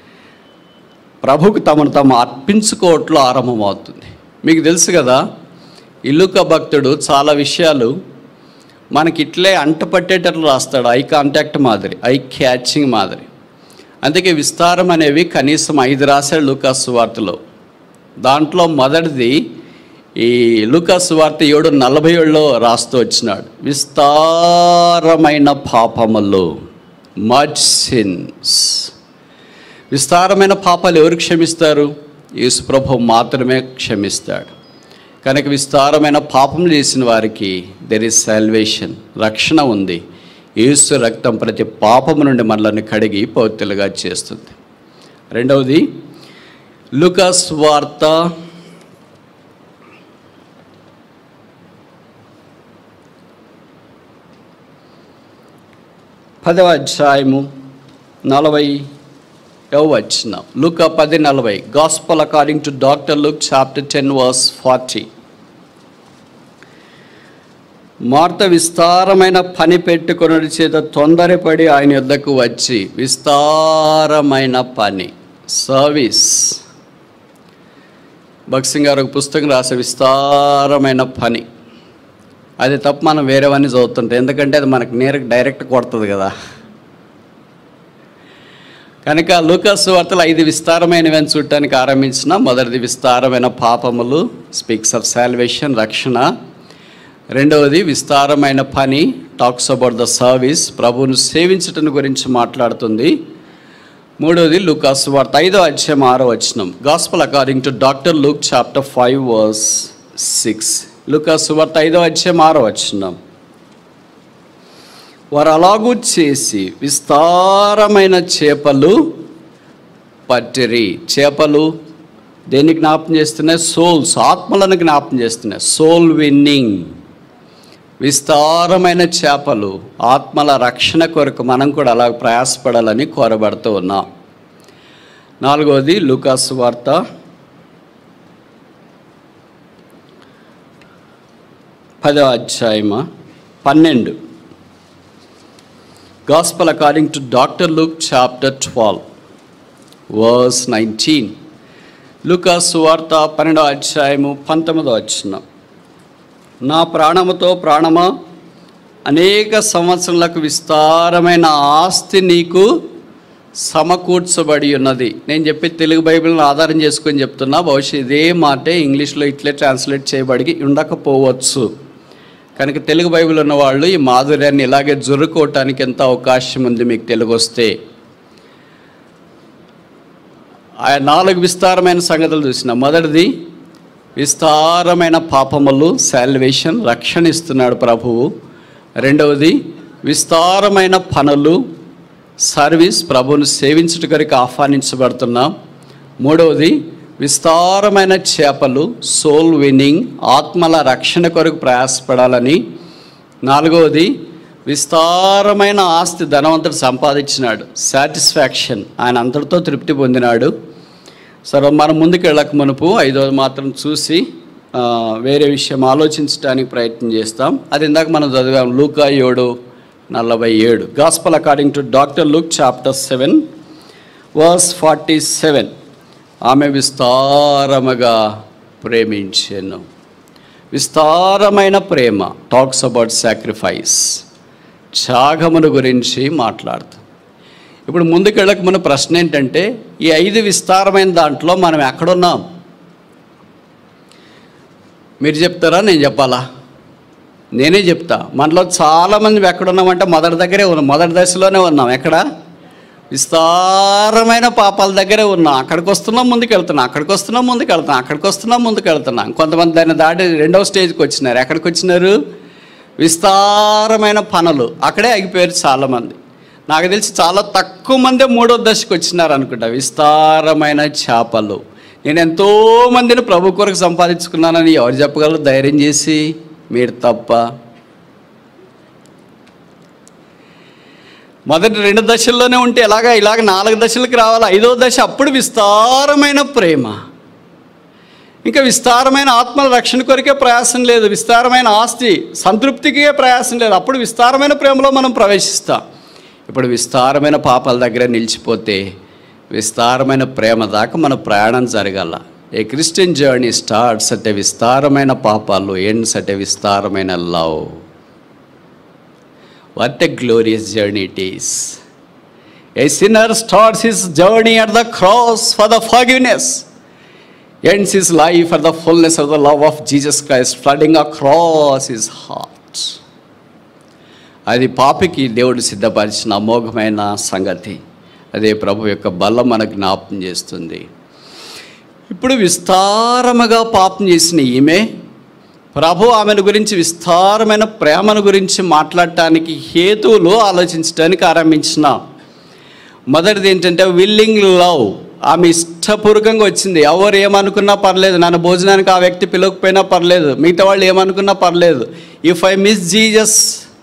ప్రభుకు తమను తాము అర్పించుకోవట్లో ఆరంభం అవుతుంది. మీకు తెలుసు కదా, లూకా భక్తుడు చాలా విషయాలు మనకి ఇట్లే అంటపట్టేటట్లు రాస్తాడు, ఐ కాంటాక్ట్ మాదిరి, ఐ క్యాచింగ్ మాదిరి. అందుకే విస్తారం అనేవి కనీసం 5 రాశాడు లూకా సువార్తలో. దాంట్లో మొదటిది ఈ లూకా సువార్త 7:47లో రాస్తూ వచ్చినాడు, విస్తారమైన పాపములు, మచ్ సిన్స్. విస్తారమైన పాపాలు ఎవరు క్షమిస్తారు? యేసు ప్రభువు మాత్రమే క్షమిస్తాడు. కనుక విస్తారమైన పాపం చేసిన వారికి దెర్ ఈజ్ సాల్వేషన్, రక్షణ ఉంది. యేసు రక్తం ప్రతి పాపము నుండి మనల్ని కడిగి పవిత్రులుగా చేస్తుంది. రెండవది లూకా సువార్త 10వ అధ్యాయము 40వ వచనం. లూకా 10:40. Gospel according to doctor Luke chapter 10 verse 40. మార్త విస్తారమైన పని పెట్టుకుని చేత తొందరపడి ఆయన యొద్దకు వచ్చి, విస్తారమైన పని, సర్వీస్. భక్సింగ్ గారు ఒక పుస్తకం రాసే విస్తారమైన పని. అది తప్ప మనం వేరేవన్నీ చదువుతుంటాం, ఎందుకంటే అది మనకు డైరెక్ట్ కొడుతుంది కదా. కనుక లూకా సువార్తలో 5 విస్తారమైనవని చూడటానికి ఆరంభించిన. మొదటిది విస్తారమైన పాపములు, స్పీక్స్ ఆఫ్ సాల్వేషన్, రక్షణ. రెండవది విస్తారమైన పని, టాక్స్ అబౌట్ ద సర్వీస్, ప్రభువును సేవించటం గురించి మాట్లాడుతుంది. మూడవది లూకా సువార్త 5వ అధ్యాయం 6వ వచనం. Gospel according to doctor Luke chapter 5 verse 6. లూకా సువార్త 5వ అధ్యాయం 6వ వచనం. వారు అలాగూ చేసి విస్తారమైన చేపలు పట్టిరి. చేపలు దేన్ని జ్ఞాపం చేస్తున్నాయి? సోల్స్, ఆత్మలను జ్ఞాపం చేస్తున్నాయి. సోల్ విన్నింగ్, విస్తారమైన చేపలు, ఆత్మల రక్షణ కొరకు మనం కూడా అలా ప్రయాసపడాలని కోరబడుతూ ఉన్నాం. 4వది లూకాసు వార్త 10వ అధ్యాయము 12. Gospel according to doctor Luke chapter 12 verse 19. లూకాసు వార్త 12వ అధ్యాయము 19వ వచనం. నా ప్రాణముతో ప్రాణమా, అనేక సంవత్సరాలకు విస్తారమైన ఆస్తి నీకు సమకూర్చబడి ఉన్నది. నేను చెప్పి తెలుగు బైబిల్ని ఆధారం చేసుకొని చెప్తున్నా. బహుశా ఇదే మాటే ఇంగ్లీష్లో ఇట్లే ట్రాన్స్లేట్ చేయబడి ఉండకపోవచ్చు. కనుక తెలుగు బైబిల్ ఉన్నవాళ్ళు ఈ మాధుర్యాన్ని ఇలాగే జుర్రుకోవటానికి ఎంత అవకాశం ఉంది మీకు తెలుగు వస్తే. ఆ 4 విస్తారమైన సంగతులు చూసిన. మొదటిది, విస్తారమైన పాపములు, సాల్వేషన్, రక్షణ ఇస్తున్నాడు ప్రభువు. రెండవది, విస్తారమైన పనులు, సర్వీస్, ప్రభువును సేవించుట కొరకు ఆహ్వానించబడుతున్నాం. మూడవది, విస్తారమైన చేపలు, సోల్ విన్నింగ్, ఆత్మల రక్షణ కొరకు ప్రయాసపడాలని. నాలుగవది, విస్తారమైన ఆస్తి ధనవంతుడు సంపాదించినాడు, సాటిస్ఫాక్షన్, ఆయన అంతటితో తృప్తి పొందినాడు. సరే, మనం ముందుకు వెళ్ళక మునుపు 5వది మాత్రం చూసి వేరే విషయం ఆలోచించడానికి ప్రయత్నం చేస్తాం. అది ఇందాక మనం చదివాం, లూకా 7:47. Gospel according to doctor Luke chapter 7 verse 47. ఆమె విస్తారముగా ప్రేమించెను. విస్తారమైన ప్రేమ టాక్స్ అబౌట్ సాక్రిఫైస్, త్యాగమును గురించి మాట్లాడుతాం. ఇప్పుడు ముందుకెళ్ళక మన ప్రశ్న ఏంటంటే, ఈ 5 విస్తారమైన దాంట్లో మనం ఎక్కడున్నాం? మీరు చెప్తారా, నేను చెప్పాలా? నేనే చెప్తా. మనలో చాలామంది ఎక్కడున్నామంటే మొదటి దగ్గరే ఉన్నాం, మొదటి దశలోనే ఉన్నాం. ఎక్కడ? విస్తారమైన పాపాల దగ్గరే ఉన్నాం. అక్కడికి వస్తున్నాం, ముందుకు వెళ్తున్నాం, అక్కడికి వస్తున్నాం, ముందుకు వెళ్తున్నాం, అక్కడికి వస్తున్నాం, ముందుకు వెళ్తున్నాం. కొంతమంది దాన్ని దాటి 2వ స్టేజ్కి వచ్చినారు. ఎక్కడికి వచ్చినారు? విస్తారమైన పనులు, అక్కడే ఆగిపోయారు చాలామంది. నాకు తెలిసి చాలా తక్కువ మందే 3వ దశకు వచ్చినారు అనుకుంటా. విస్తారమైన చేపలు. నేను ఎంతోమందిని ప్రభు కొరకు సంపాదించుకున్నానని ఎవరు చెప్పగలరు ధైర్యం చేసి? మీరు తప్ప. మొదటి 2 దశల్లోనే ఉంటే ఇలాగ 4 దశలకు రావాలి. 5వ దశ అప్పుడు విస్తారమైన ప్రేమ, ఇంకా విస్తారమైన ఆత్మల రక్షణ కొరికే ప్రయాసం లేదు, విస్తారమైన ఆస్తి సంతృప్తికే ప్రయాసం లేదు. అప్పుడు విస్తారమైన ప్రేమలో మనం ప్రవేశిస్తాం. ఇప్పుడు విస్తారమైన పాపాల దగ్గర నిలిచిపోతే విస్తారమైన ప్రేమ దాకా మన ప్రయాణం జరగాల. A Christian journey starts at a విస్తారమైన పాపాలు, ఎండ్స్ అట్ ఏ విస్తారమైన love. What a glorious journey it is. A sinner starts his journey at the cross for the forgiveness, ends his life for the fullness of the love of Jesus Christ flooding across his heart. అది పాపికి దేవుడు సిద్ధపరిచిన అమోఘమైన సంగతి. అదే ప్రభు యొక్క బలం మనకు జ్ఞాపం చేస్తుంది. ఇప్పుడు విస్తారముగా పాపం చేసిన ఈమె, ప్రభు ఆమెను గురించి విస్తారమైన ప్రేమను గురించి మాట్లాడటానికి హేతువులు ఆలోచించడానికి ఆరంభించిన. మొదటిది ఏంటంటే విల్లింగ్ లవ్. ఆమె ఇష్టపూర్వకంగా వచ్చింది. ఎవరు ఏమనుకున్నా పర్లేదు, నన్ను భోజనానికి ఆ వ్యక్తి పిలవకపోయినా పర్లేదు, మిగతా వాళ్ళు ఏమనుకున్నా పర్లేదు. If I miss Jesus,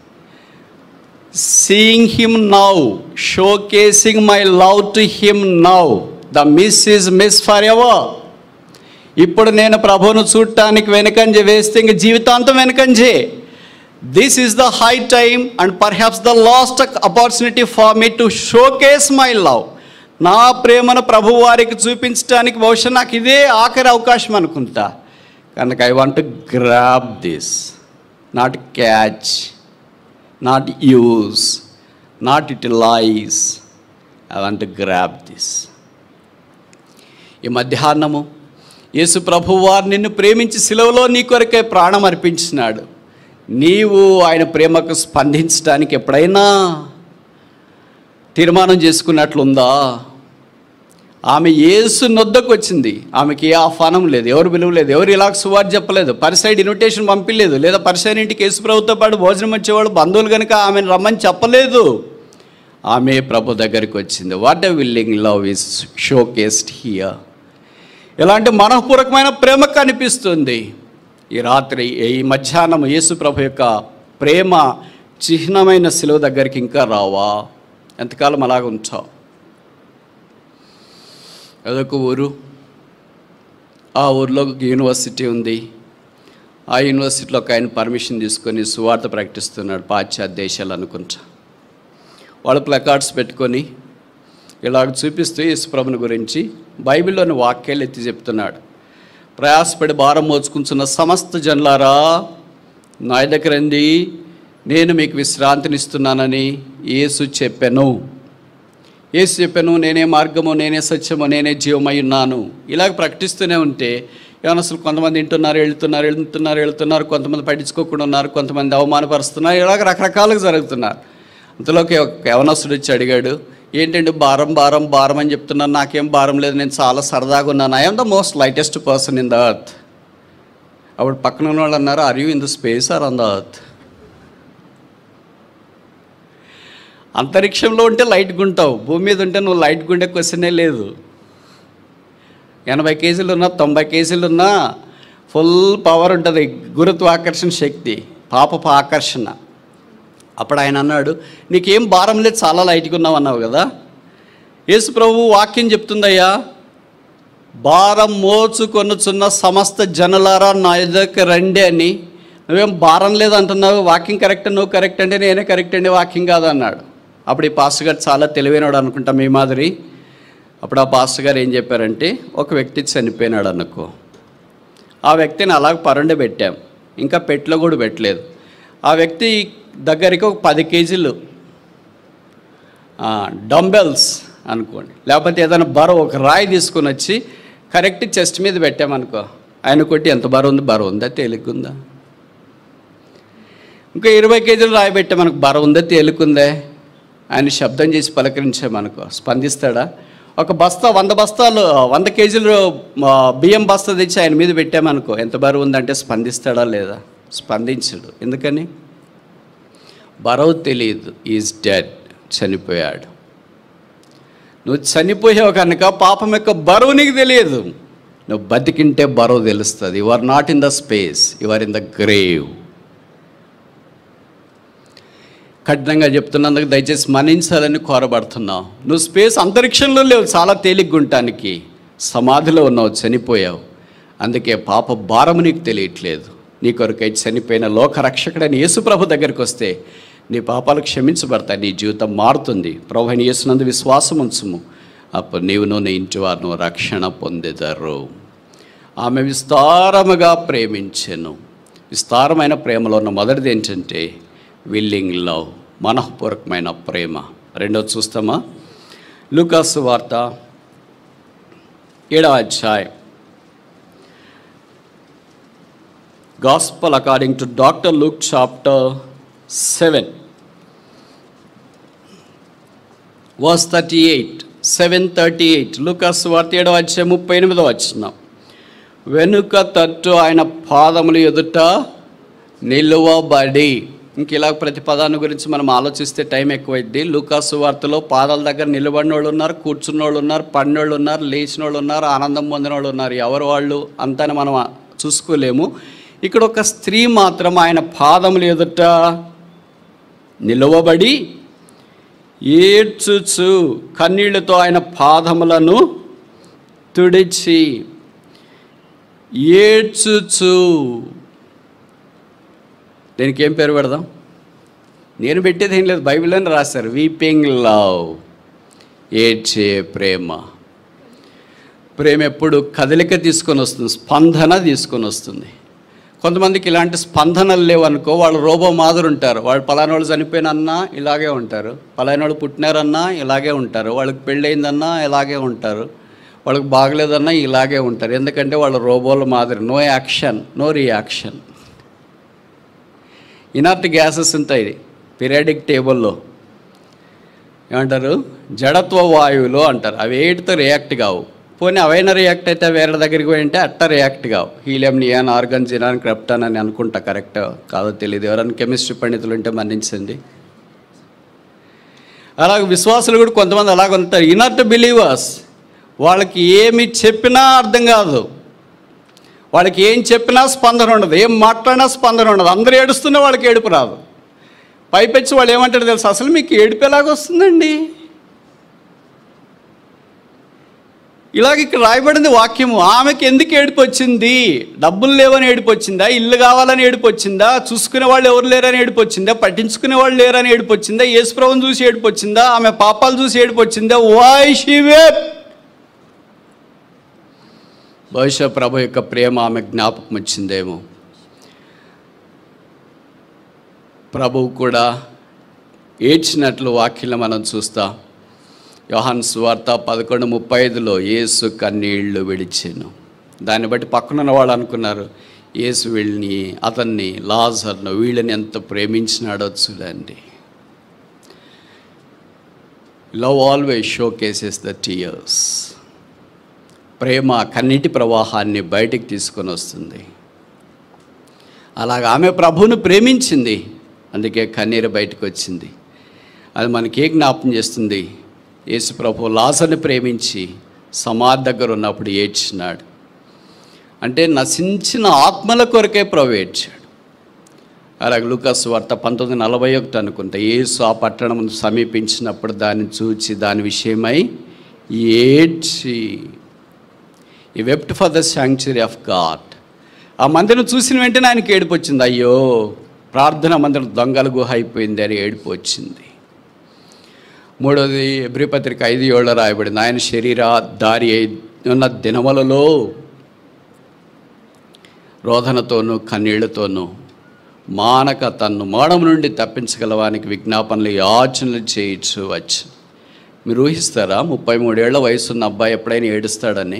seeing him now, showcasing my love to him now, the miss is miss forever. ఇప్పుడు నేను ప్రభువును చూడటానికి వెనకంజ వేస్తే ఇంక జీవితాంతం వెనకంజే. This is the high time and perhaps the last opportunity for me to showcase my love. నా ప్రేమను ప్రభు వారికి చూపించడానికి బహుశా నాకు ఇదే ఆఖరి అవకాశం అనుకుంటా. కనుక I want to grab this, not catch, not use, not utilize. I want to grab this. ఈ మధ్యాహ్నము యేసు ప్రభు వారు నిన్ను ప్రేమించి సిలువలో నీ కొరకే ప్రాణం అర్పించినాడు. నీవు ఆయన ప్రేమకు స్పందించడానికి ఎప్పుడైనా తీర్మానం చేసుకున్నట్లుందా? ఆమె యేసు నొద్దకు వచ్చింది. ఆమెకి ఏ ఆహ్వానం లేదు, ఎవరు పిలువలేదు, ఎవరు ఇలాగ సువార్త చెప్పలేదు, పరిసైడ్ ఇన్విటేషన్ పంపించలేదు, లేదా పరిసైడ్ ఇంటికి యేసు ప్రభుతో పాటు భోజనం వచ్చేవాళ్ళు బంధువులు కనుక ఆమెను రమ్మని చెప్పలేదు. ఆమె ప్రభు దగ్గరికి వచ్చింది. What a willing love is showcased here. ఇలాంటి మనఃపూర్వకమైన ప్రేమ కనిపిస్తుంది. ఈ రాత్రి ఈ మధ్యాహ్నం యేసు ప్రభు యొక్క ప్రేమ చిహ్నమైన శిలువ దగ్గరికి ఇంకా రావా? ఎంతకాలం అలాగ ఉంచావు? అదొక ఊరు, ఆ ఊరిలో యూనివర్సిటీ ఉంది. ఆ యూనివర్సిటీలో ఒక ఆయన పర్మిషన్ తీసుకొని సువార్త ప్రకటిస్తున్నాడు పాశ్చాత్య దేశాలు అనుకుంటా. వాళ్ళు ప్లకార్డ్స్ పెట్టుకొని ఇలాగ చూపిస్తూ యేసుప్రభుని గురించి బైబిల్లోని వాక్యాలు ఎత్తి చెప్తున్నాడు. ప్రయాసపడి భారం మోచుకుంటున్న సమస్త జనులారా నా దగ్గర రండి, నేను మీకు విశ్రాంతినిస్తున్నానని యేసు చెప్పాను. నేనే మార్గము, నేనే సత్యము, నేనే జీవమై ఉన్నాను. ఇలాగ ప్రకటిస్తూనే ఉంటే అసలు కొంతమంది వెళ్తున్నారు, కొంతమంది పట్టించుకోకుండా ఉన్నారు, కొంతమంది అవమానపరుస్తున్నారు, ఇలాగ రకరకాలుగా జరుగుతున్నారు. అంతలోకి ఒక యవనస్తుడు వచ్చి అడిగాడు, ఏంటంటే భారం అని చెప్తున్నాను, నాకేం భారం లేదు, నేను చాలా సరదాగా ఉన్నాను, I'm the most lightest person in the earth. అప్పుడు పక్కన ఉన్న వాళ్ళు అన్నారు, are you in the space or on the earth? అంతరిక్షంలో ఉంటే లైట్గా ఉంటావు, భూమి మీద ఉంటే నువ్వు లైట్గా ఉండే క్వశ్చనే లేదు. 80 కేజీలు ఉన్నా 90 కేజీలు ఉన్నా ఫుల్ పవర్ ఉంటుంది, గురుత్వాకర్షణ శక్తి, పాపపు ఆకర్షణ. అప్పుడు ఆయన అన్నాడు, నీకేం భారం లేదు, చాలా లైట్గా ఉన్నావు అన్నావు కదా. యేసు ప్రభు వాక్యం చెప్తుందయ్యా, భారం మోచుకొనుచున్న సమస్త జనులారా నా దగ్గరికి రండి అని. నువ్వేం భారం లేదు అంటున్నావు, వాక్యం కరెక్ట్, నువ్వు కరెక్ట్ అంటే నేనే కరెక్ట్ అండి, వాక్యం కాదు అన్నాడు. అప్పుడు ఈ పాస్టర్ గారు చాలా తెలివైనవాడు అనుకుంటా మీ మాదిరి. అప్పుడు ఆ పాస్టర్ గారు ఏం చెప్పారంటే, ఒక వ్యక్తి చనిపోయినాడు అనుకో, ఆ వ్యక్తిని అలాగ పరుండి పెట్టాం, ఇంకా పెట్లో కూడా పెట్టలేదు. ఆ వ్యక్తి దగ్గరికి ఒక 10 కేజీలు డంబెల్స్ అనుకోండి, లేకపోతే ఏదైనా బరువు ఒక రాయి తీసుకొని వచ్చి కరెక్ట్ చెస్ట్ మీద పెట్టామనుకో, ఆయన కొట్టి ఎంత బరువు ఉందా, తేలికుందా? ఇంకా 20 కేజీలు రాయి పెట్టామనుకో, బరువు ఉందా, తేలికుందే? ఆయన శబ్దం చేసి పలకరించామనుకో, స్పందిస్తాడా? ఒక బస్తా 100 కేజీలు బియ్యం బస్తా తెచ్చి ఆయన మీద పెట్టామనుకో, ఎంత బరువు ఉందంటే స్పందిస్తాడా లేదా? స్పందించడు. ఎందుకని? బరువు తెలియదు. ఈజ్ డెడ్, చనిపోయాడు. నువ్వు చనిపోయావు కనుక పాపం యొక్క బరువు నీకు తెలియదు. నువ్వు బతికింటే బరువు తెలుస్తుంది. You are not in the space, you are in the grave. కఠినంగా చెప్తున్నందుకు దయచేసి మన్నించాలని కోరబడుతున్నావు. నువ్వు స్పేస్ అంతరిక్షంలో లేవు, చాలా తేలిగ్గుంటానికి సమాధిలో ఉన్నావు, చనిపోయావు. అందుకే పాప భారము నీకు తెలియట్లేదు. నీ కొరకై చనిపోయిన లోకరక్షకుడైన యేసుప్రభు దగ్గరికి వస్తే నీ పాపాలు క్షమించబడతాయి, నీ జీవితం మారుతుంది. ప్రభు అయిన యేసునందు విశ్వాసం ఉంచుము, అప్పుడు నీవును నీ ఇంటి వారును రక్షణ పొందెదరు. ఆమె విస్తారముగా ప్రేమించెను. విస్తారమైన ప్రేమలో ఉన్న మొదటిది ఏంటంటే విల్లింగ్ లవ్, మనఃపూర్వకమైన ప్రేమ. రెండోది చూస్తామా? లూకాసు వార్త 7వ అధ్యాయం. Gospel according to doctor Luke chapter 7 verse 38, 7:38. లూకాసు వార్త 7వ అధ్యాయం 38వ వచనం. వెనుక తట్టు ఆయన పాదములు ఎదుట నిలువబడి. ఇంక ఇలా ప్రతి పదాన్ని గురించి మనం ఆలోచిస్తే టైం ఎక్కువైద్ది. లూకాసు వార్తలో పాదాల దగ్గర నిలబడిన వాళ్ళు ఉన్నారు, కూర్చున్న వాళ్ళు ఉన్నారు, పడినోళ్ళు ఉన్నారు, లేచిన వాళ్ళు ఉన్నారు, ఆనందం పొందిన వాళ్ళు ఉన్నారు. ఎవరు వాళ్ళు అంతా మనం చూసుకోలేము. ఇక్కడ ఒక స్త్రీ మాత్రం ఆయన పాదములు ఎదుట నిలువబడి ఏడ్చుచు కన్నీళ్లతో ఆయన పాదములను తుడిచి ఏడ్చుచు. దీనికి ఏం పేరు పెడదాం? నేను పెట్టేది ఏం లేదు, బైబిల్లోనే రాశారు. వీపింగ్ లవ్, ఏడ్చే ప్రేమ. ప్రేమ ఎప్పుడు కదలిక తీసుకొని వస్తుంది, స్పందన తీసుకొని వస్తుంది. కొంతమందికి ఇలాంటి స్పందనలు లేవు అనుకో, వాళ్ళు రోబో మాదిరి ఉంటారు. వాళ్ళు పలానోళ్ళు చనిపోయినన్నా ఇలాగే ఉంటారు, పలానోళ్ళు పుట్టినారన్నా ఇలాగే ఉంటారు, వాళ్ళకి పెళ్ళయిందన్నా ఇలాగే ఉంటారు, వాళ్ళకి బాగలేదన్నా ఇలాగే ఉంటారు. ఎందుకంటే వాళ్ళు రోబోల మాదిరి. No action, no reaction. Inert gases ఉంటాయి పీరియాడిక్ టేబుల్లో, ఏమంటారు, జడత్వ వాయువులు అంటారు. అవి ఏటితో రియాక్ట్ కావు. పోనీ అవైనా రియాక్ట్ అయితే వేరే దగ్గరికి పోయింటే అట్ట రియాక్ట్ కావు. Helium, neon, argon, xenon, krypton అని అనుకుంటా, కరెక్ట్ కాదో తెలియదు. ఎవరైనా కెమిస్ట్రీ పండితులు ఉంటే మన్నించండి. అలాగే విశ్వాసులు కూడా కొంతమంది అలాగ ఉంటారు, ఇనర్ట్ బిలీవర్స్. వాళ్ళకి ఏమి చెప్పినా అర్థం కాదు, వాళ్ళకి ఏం చెప్పినా స్పందన ఉండదు, ఏం మాట్లాడినా స్పందన ఉండదు. అందరూ ఏడుస్తున్నా వాళ్ళకి ఏడుపు రాదు. పైపెచ్చి వాళ్ళు ఏమంటారు తెలుసు, అసలు మీకు ఏడుపు ఎలాగొస్తుందండి? ఇలాగ ఇక్కడ రాయబడింది వాక్యము. ఆమెకి ఎందుకు ఏడుపు వచ్చింది? డబ్బులు లేవని ఏడుపు వచ్చిందా? ఇల్లు కావాలని ఏడుపు వచ్చిందా? చూసుకునే వాళ్ళు ఎవరు లేరని ఏడుపు వచ్చిందా? పట్టించుకునే వాళ్ళు లేరని ఏడుపు వచ్చిందా? యేసుప్రభువుని చూసి ఏడుపు వచ్చిందా? ఆమె పాపాలు చూసి ఏడుపు వచ్చిందా? Why she wept? బహుశా ప్రభు యొక్క ప్రేమ ఆమె జ్ఞాపకం వచ్చిందేమో. ప్రభువు కూడా ఏడ్చినట్లు వాక్యంలో మనం చూస్తాం. యోహాను సువార్త 11:35 యేసు కన్నీళ్లు విడిచెను. దాన్ని బట్టి పక్కనున్న వాళ్ళు అనుకున్నారు, యేసు వీళ్ళని, అతన్ని, లాజర్ను, వీళ్ళని ఎంత ప్రేమించినాడో చూడండి. Love always showcases the tears. ప్రేమ కన్నీటి ప్రవాహాన్ని బయటికి తీసుకొని వస్తుంది. అలాగ ఆమె ప్రభువును ప్రేమించింది, అందుకే కన్నీరు బయటకు వచ్చింది. అది మనకే జ్ఞాపం చేస్తుంది, యేసు ప్రభు లాజరుని ప్రేమించి సమాధి దగ్గర ఉన్నప్పుడు ఏడ్చినాడు. అంటే నశించిన ఆత్మల కొరకే ప్రభు ఏడ్చాడు. అలాగే లూకా సువార్త 19:41 అనుకుంటా, యేసు ఆ పట్టణం సమీపించినప్పుడు దాన్ని చూచి దాని విషయమై ఏడ్చి, he wept for the sanctuary of God. ఆ మందిరం చూసిన వెంటనే ఆయనకి ఏడుపు వచ్చింది. అయ్యో, ప్రార్థన మందిరం దొంగల గుహ అయిపోయింది అని ఏడుపు వచ్చింది. మూడోది ఎబ్రీ పత్రిక 5:7 రాయబడింది, ఆయన శరీర దారి ఉన్న దినములలో రోదనతోనూ కన్నీళ్లతోనూ మానక తన్ను మరణం నుండి తప్పించగలవానికి విజ్ఞాపనలు యాచనలు చేయించు వచ్చు. మీరు ఊహిస్తారా 33 ఏళ్ల వయసున్న అబ్బాయి ఎప్పుడైనా ఏడుస్తాడని?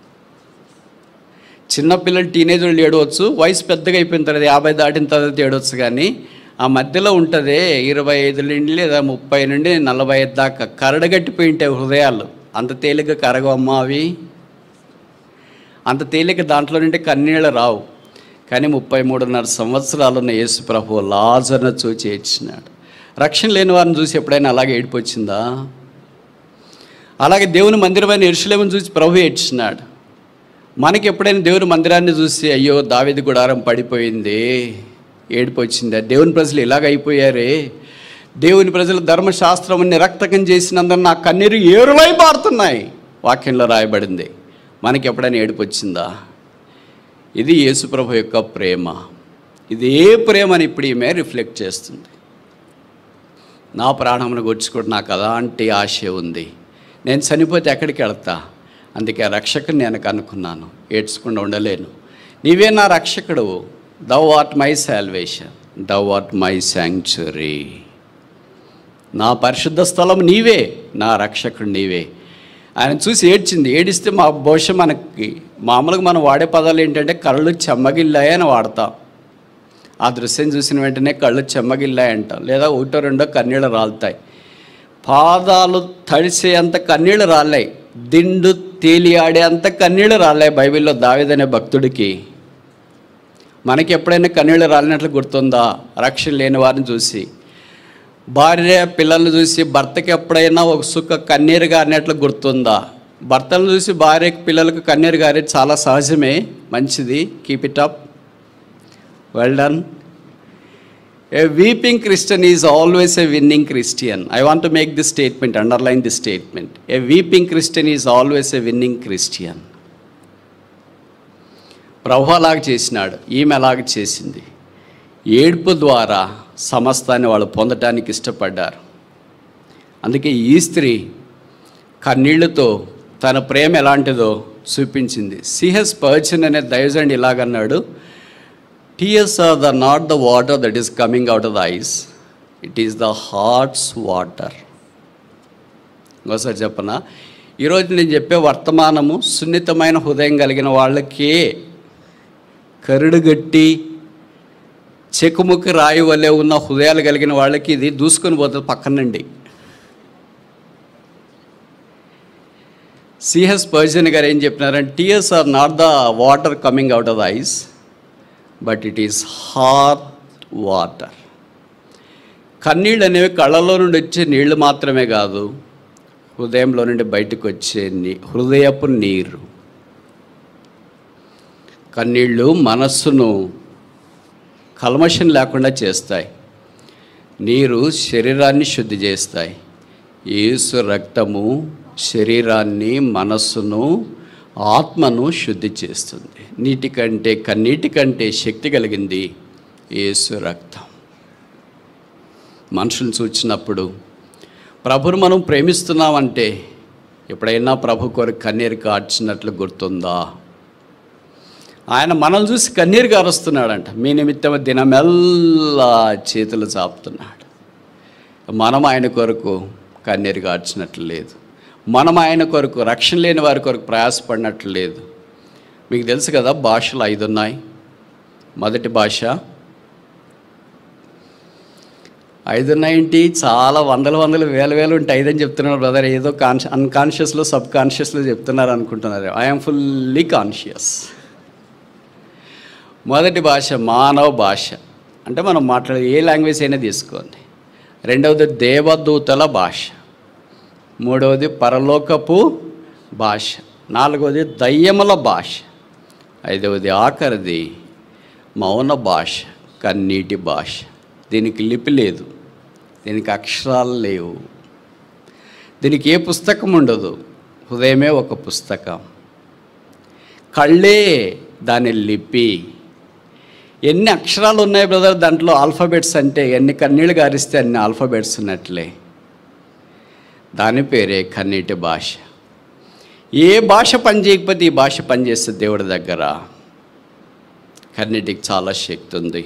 చిన్నపిల్లలు, టీనేజర్లు ఏడవచ్చు, వయసు పెద్దగా అయిపోయిన తర్వాత 50 దాటిన తర్వాత ఏడవచ్చు. కానీ ఆ మధ్యలో ఉంటుంది 25 నుండి లేదా 30 నుండి 45 దాకా కరడగట్టిపోయి ఉంటాయి హృదయాలు. అంత తేలిక కరగవమ్మా అవి, అంత తేలిక దాంట్లో నుండి కన్నీళ్ళు రావు. కానీ 33.5 సంవత్సరాలున్న యేసు ప్రభు లాజరును చూచి ఏడ్చినాడు. రక్షణ లేని వారిని చూసి ఎప్పుడైనా అలాగే ఏడుపు వచ్చిందా? అలాగే దేవుని మందిరమైన యెరూషలేమును చూసి ప్రభు ఏడ్చినాడు. మనకి ఎప్పుడైనా దేవుని మందిరాన్ని చూసి అయ్యో దావీదు గుడారం పడిపోయింది, ఏడుపు వచ్చిందా? దేవుని ప్రజలు ఇలాగ అయిపోయారే, దేవుని ప్రజలు ధర్మశాస్త్రం నిరక్తకం చేసినందున నా కన్నీరు ఏరులై పారుతున్నాయి వాక్యంలో రాయబడింది. మనకి ఎప్పుడైనా ఏడుపు వచ్చిందా? ఇది యేసుప్రభు యొక్క ప్రేమ. ఇదే ప్రేమని ఇప్పుడు ఈమె రిఫ్లెక్ట్ చేస్తుంది. నా ప్రాణమును గొర్చుకుంటూ నాకు అలాంటి ఆశ ఉంది, నేను చనిపోతే ఎక్కడికి వెళ్తా, అందుకే ఆ రక్షకుని నేను కనుక్కున్నాను, ఏడ్చకుండా ఉండలేను. నీవే నా రక్షకుడు, thou art my salvation, thou art my sanctuary. నా పరిశుద్ధ స్థలం నీవే, నా రక్షకుడు నీవే. ఆయన చూసి ఏడ్చింది. ఏడిస్తే మా బహుశా మనకి మామూలుగా మనం వాడే పదాలు ఏంటంటే కళ్ళు చెమ్మగిల్లాయి అని వాడతాం. ఆ దృశ్యం చూసిన వెంటనే కళ్ళు చెమ్మగిల్లాయి అంటాం, లేదా 1-2 కన్నీళ్ళు రాలుతాయి. పాదాలు తడిసే అంత కన్నీళ్ళు రాలాయి, దిండు తేలియాడే అంత కన్నీళ్ళు రాలాయి బైబిల్లో దావీదనే భక్తుడికి. మనకి ఎప్పుడైనా కన్నీళ్ళు రాలినట్లు గుర్తుందా? రక్షణ లేని వారిని చూసి, భార్య పిల్లల్ని చూసి భర్తకి ఎప్పుడైనా ఒక సుఖ కన్నీరు గారినట్లు గుర్తుందా? భర్తలను చూసి భార్యకి పిల్లలకు కన్నీరు గారి చాలా సహజమే, మంచిది, keep it up, well done. A weeping Christian is always a winning Christian. I want to make this statement, underline this statement. A weeping Christian is always a winning Christian. ప్రభు అలాగ చేసినాడు, ఈమె అలాగ చేసింది. ఏడుపు ద్వారా సమస్తాన్ని వాళ్ళు పొందటానికి ఇష్టపడ్డారు. అందుకే ఈ స్త్రీ కన్నీళ్లతో తన ప్రేమ ఎలాంటిదో చూపించింది. సిహెచ్ స్పర్జన్ అనే దైవజనుడు ఇలాగన్నాడు, tears are not the water that is coming out of the eyes, it is the heart's water. ఇంకోసారి చెప్పనా, ఈరోజు నేను చెప్పే వర్తమానము సున్నితమైన హృదయం కలిగిన వాళ్ళకే, కరుడుగట్టి చెకుముకి రాయి వలె ఉన్న హృదయాలు కలిగిన వాళ్ళకి ఇది దూసుకొని పోతుంది పక్కన నుండి. సిహెచ్ స్పర్జన్ గారు ఏం చెప్పినారంటే, tears are not the water coming out of the eyes, but it is heart water. కన్నీళ్ళు అనేవి కళ్ళలో నుండి వచ్చే నీళ్లు మాత్రమే కాదు, హృదయంలో నుండి బయటకు వచ్చే హృదయపు నీరు. కన్నీళ్ళు మనస్సును కల్మషం లేకుండా చేస్తాయి. నీరు శరీరాన్ని శుద్ధి చేస్తాయి. యేసు రక్తము శరీరాన్ని, మనస్సును, ఆత్మను శుద్ధి చేస్తుంది. నీటి కంటే, కన్నీటి కంటే శక్తి కలిగింది యేసు రక్తం. మనుషులను చూచినప్పుడు ప్రభుని మనం ప్రేమిస్తున్నామంటే ఎప్పుడైనా ప్రభు కొరకు కన్నీరు కార్చినట్లు గుర్తుందా? ఆయన మనల్ని చూసి కన్నీరు కారుస్తున్నాడంట. మీ నిమిత్తం దినమెల్లా చేతులు చాపుతున్నాడు. మనం ఆయన కొరకు కన్నీరు కార్చినట్లు లేదు. మనం ఆయన కొరకు, రక్షణ లేని వారి కొరకు ప్రయాసపడినట్లు లేదు. మీకు తెలుసు కదా, భాషలు 5 ఉన్నాయి. మొదటి భాష 5 ఉన్నాయేంటి? చాలా వందలు వేలు ఉంటాయి. 5 అని చెప్తున్నారు బ్రదర్. ఏదో అన్కాన్షియస్లో, సబ్ కాన్షియస్లో చెప్తున్నారు అనుకుంటున్నారు. I'm fully conscious. మొదటి భాష మానవ భాష, అంటే మనం మాట్లాడే ఏ లాంగ్వేజ్ అయినా తీసుకోండి. రెండవది దేవదూతల భాష. మూడవది పరలోకపు భాష. నాలుగవది దయ్యముల భాష. ఐదవది ఆఖరిది మౌన భాష, కన్నీటి భాష. దీనికి లిపి లేదు, దీనికి అక్షరాలు లేవు, దీనికి ఏ పుస్తకం ఉండదు. హృదయమే ఒక పుస్తకం, కళ్ళే దాని లిపి. ఎన్ని అక్షరాలు ఉన్నాయి బ్రదర్ దాంట్లో? ఆల్ఫాబెట్స్. అంటే ఎన్ని కన్నీళ్ళు గారిస్తే అన్ని ఆల్ఫాబెట్స్ ఉన్నట్లే. దాని పేరే కన్నీటి భాష. ఏ భాష పని చేయకపోతే ఈ భాష పనిచేస్తే దేవుడి దగ్గర. కన్నీటికి చాలా శక్తి ఉంది.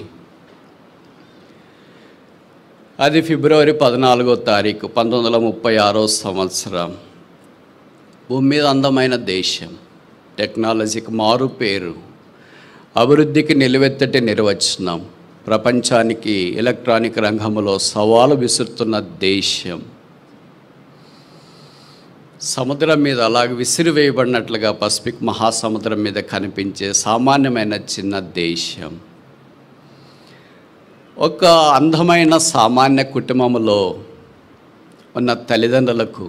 అది ఫిబ్రవరి 14వ తారీఖు 1936వ సంవత్సరం. భూమి మీద అందమైన దేశం, టెక్నాలజీకి మారు పేరు, అభివృద్ధికి నిలువెత్తటి నిర్వచనం, ప్రపంచానికి ఎలక్ట్రానిక్ రంగంలో సవాలు విసురుతున్న దేశం. సముద్రం మీద అలాగే విసిరివేయబడినట్లుగా పసిఫిక్ మహాసముద్రం మీద కనిపించే సామాన్యమైన చిన్న దేశం. ఒక అందమైన సామాన్య కుటుంబంలో ఉన్న తల్లిదండ్రులకు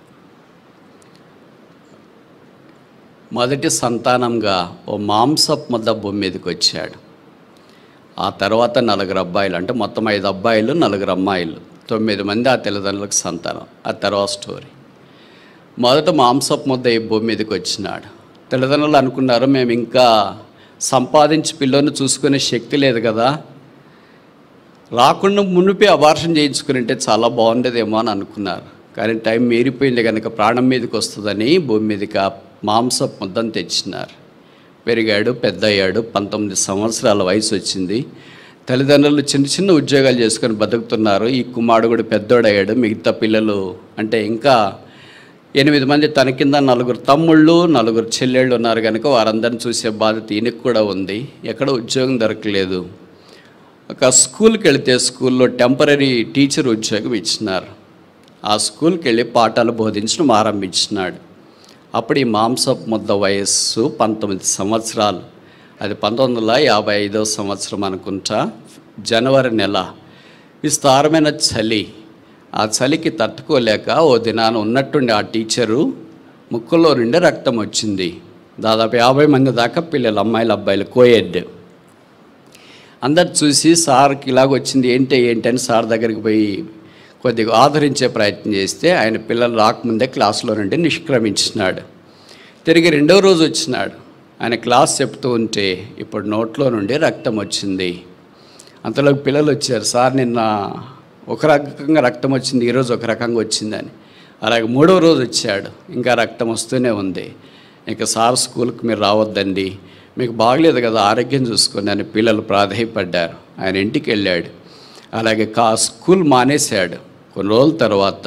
మొదటి సంతానంగా ఓ మాంసపు ముద్ద భూమి మీదకి వచ్చాడు. ఆ తర్వాత 4 అబ్బాయిలు, అంటే మొత్తం 5 అబ్బాయిలు 4 అమ్మాయిలు, 9 మంది ఆ తల్లిదండ్రులకు సంతానం. ఆ తర్వాత స్టోరీ. మొదట మాంసపు ముద్ద ఈ భూమి మీదకి వచ్చినాడు. తల్లిదండ్రులు అనుకున్నారు, మేము ఇంకా సంపాదించి పిల్లని చూసుకునే శక్తి లేదు కదా, రాకుండా మునిపే అబార్షన్ చేయించుకుని ఉంటే చాలా బాగుండేదేమో అని అనుకున్నారు. కానీ టైం మీరిపోయింది కనుక ప్రాణం మీదకి వస్తుందని భూమి మీదకి ఆ మాంసపు ముద్దను తెచ్చినారు. పెరిగాడు, పెద్ద అయ్యాడు, 19 సంవత్సరాల వయసు వచ్చింది. తల్లిదండ్రులు చిన్న చిన్న ఉద్యోగాలు చేసుకొని బతుకుతున్నారు. ఈ కుమారుడు కూడా పెద్దోడయ్యాడు. మిగతా పిల్లలు అంటే ఇంకా 8 మంది తన కింద 4 తమ్ముళ్ళు 4 చెల్లెళ్ళు ఉన్నారు కనుక వారందరిని చూసే బాధ్యత ఈయనకు కూడా ఉంది. ఎక్కడ ఉద్యోగం దొరకలేదు. ఒక స్కూల్కి వెళితే స్కూల్లో టెంపరీ టీచర్ ఉద్యోగం ఇచ్చినారు. ఆ స్కూల్కి వెళ్ళి పాఠాలు బోధించడం ఆరంభించినాడు. అప్పుడు ఈ మాంసపు ముద్ద వయస్సు 19 సంవత్సరాలు. అది 1955వ సంవత్సరం అనుకుంటా, జనవరి నెల. విస్తారమైన చలి. ఆ చలికి తట్టుకోలేక ఓ దినాన ఉన్నట్టుండి ఆ టీచరు ముక్కులో నుండి రక్తం వచ్చింది. దాదాపు 50 మంది దాకా పిల్లలు, అమ్మాయిలు అబ్బాయిలు, కోయెడ్. అందరు చూసి సార్కి ఇలాగొచ్చింది, ఏంటి అని సార్ దగ్గరికి పోయి కొద్దిగా ఆదరించే ప్రయత్నం చేస్తే ఆయన పిల్లలు రాకముందే క్లాసులో నుండి నిష్క్రమించినాడు. తిరిగి 2వ రోజు వచ్చినాడు. ఆయన క్లాస్ చెప్తూ ఉంటే ఇప్పుడు నోట్లో నుండి రక్తం వచ్చింది. అంతలోకి పిల్లలు వచ్చారు, సార్ నిన్న ఒక రకంగా రక్తం వచ్చింది, ఈరోజు ఒక రకంగా వచ్చిందని. అలాగే 3వ రోజు వచ్చాడు, ఇంకా రక్తం వస్తూనే ఉంది. ఇంకా సార్ స్కూల్కి మీరు రావద్దండి, మీకు బాగలేదు కదా, ఆరోగ్యం చూసుకోండి అని పిల్లలు ప్రాధేయపడ్డారు. ఆయన ఇంటికి వెళ్ళాడు. అలాగే స్కూల్ మానేశాడు. కొన్ని రోజుల తర్వాత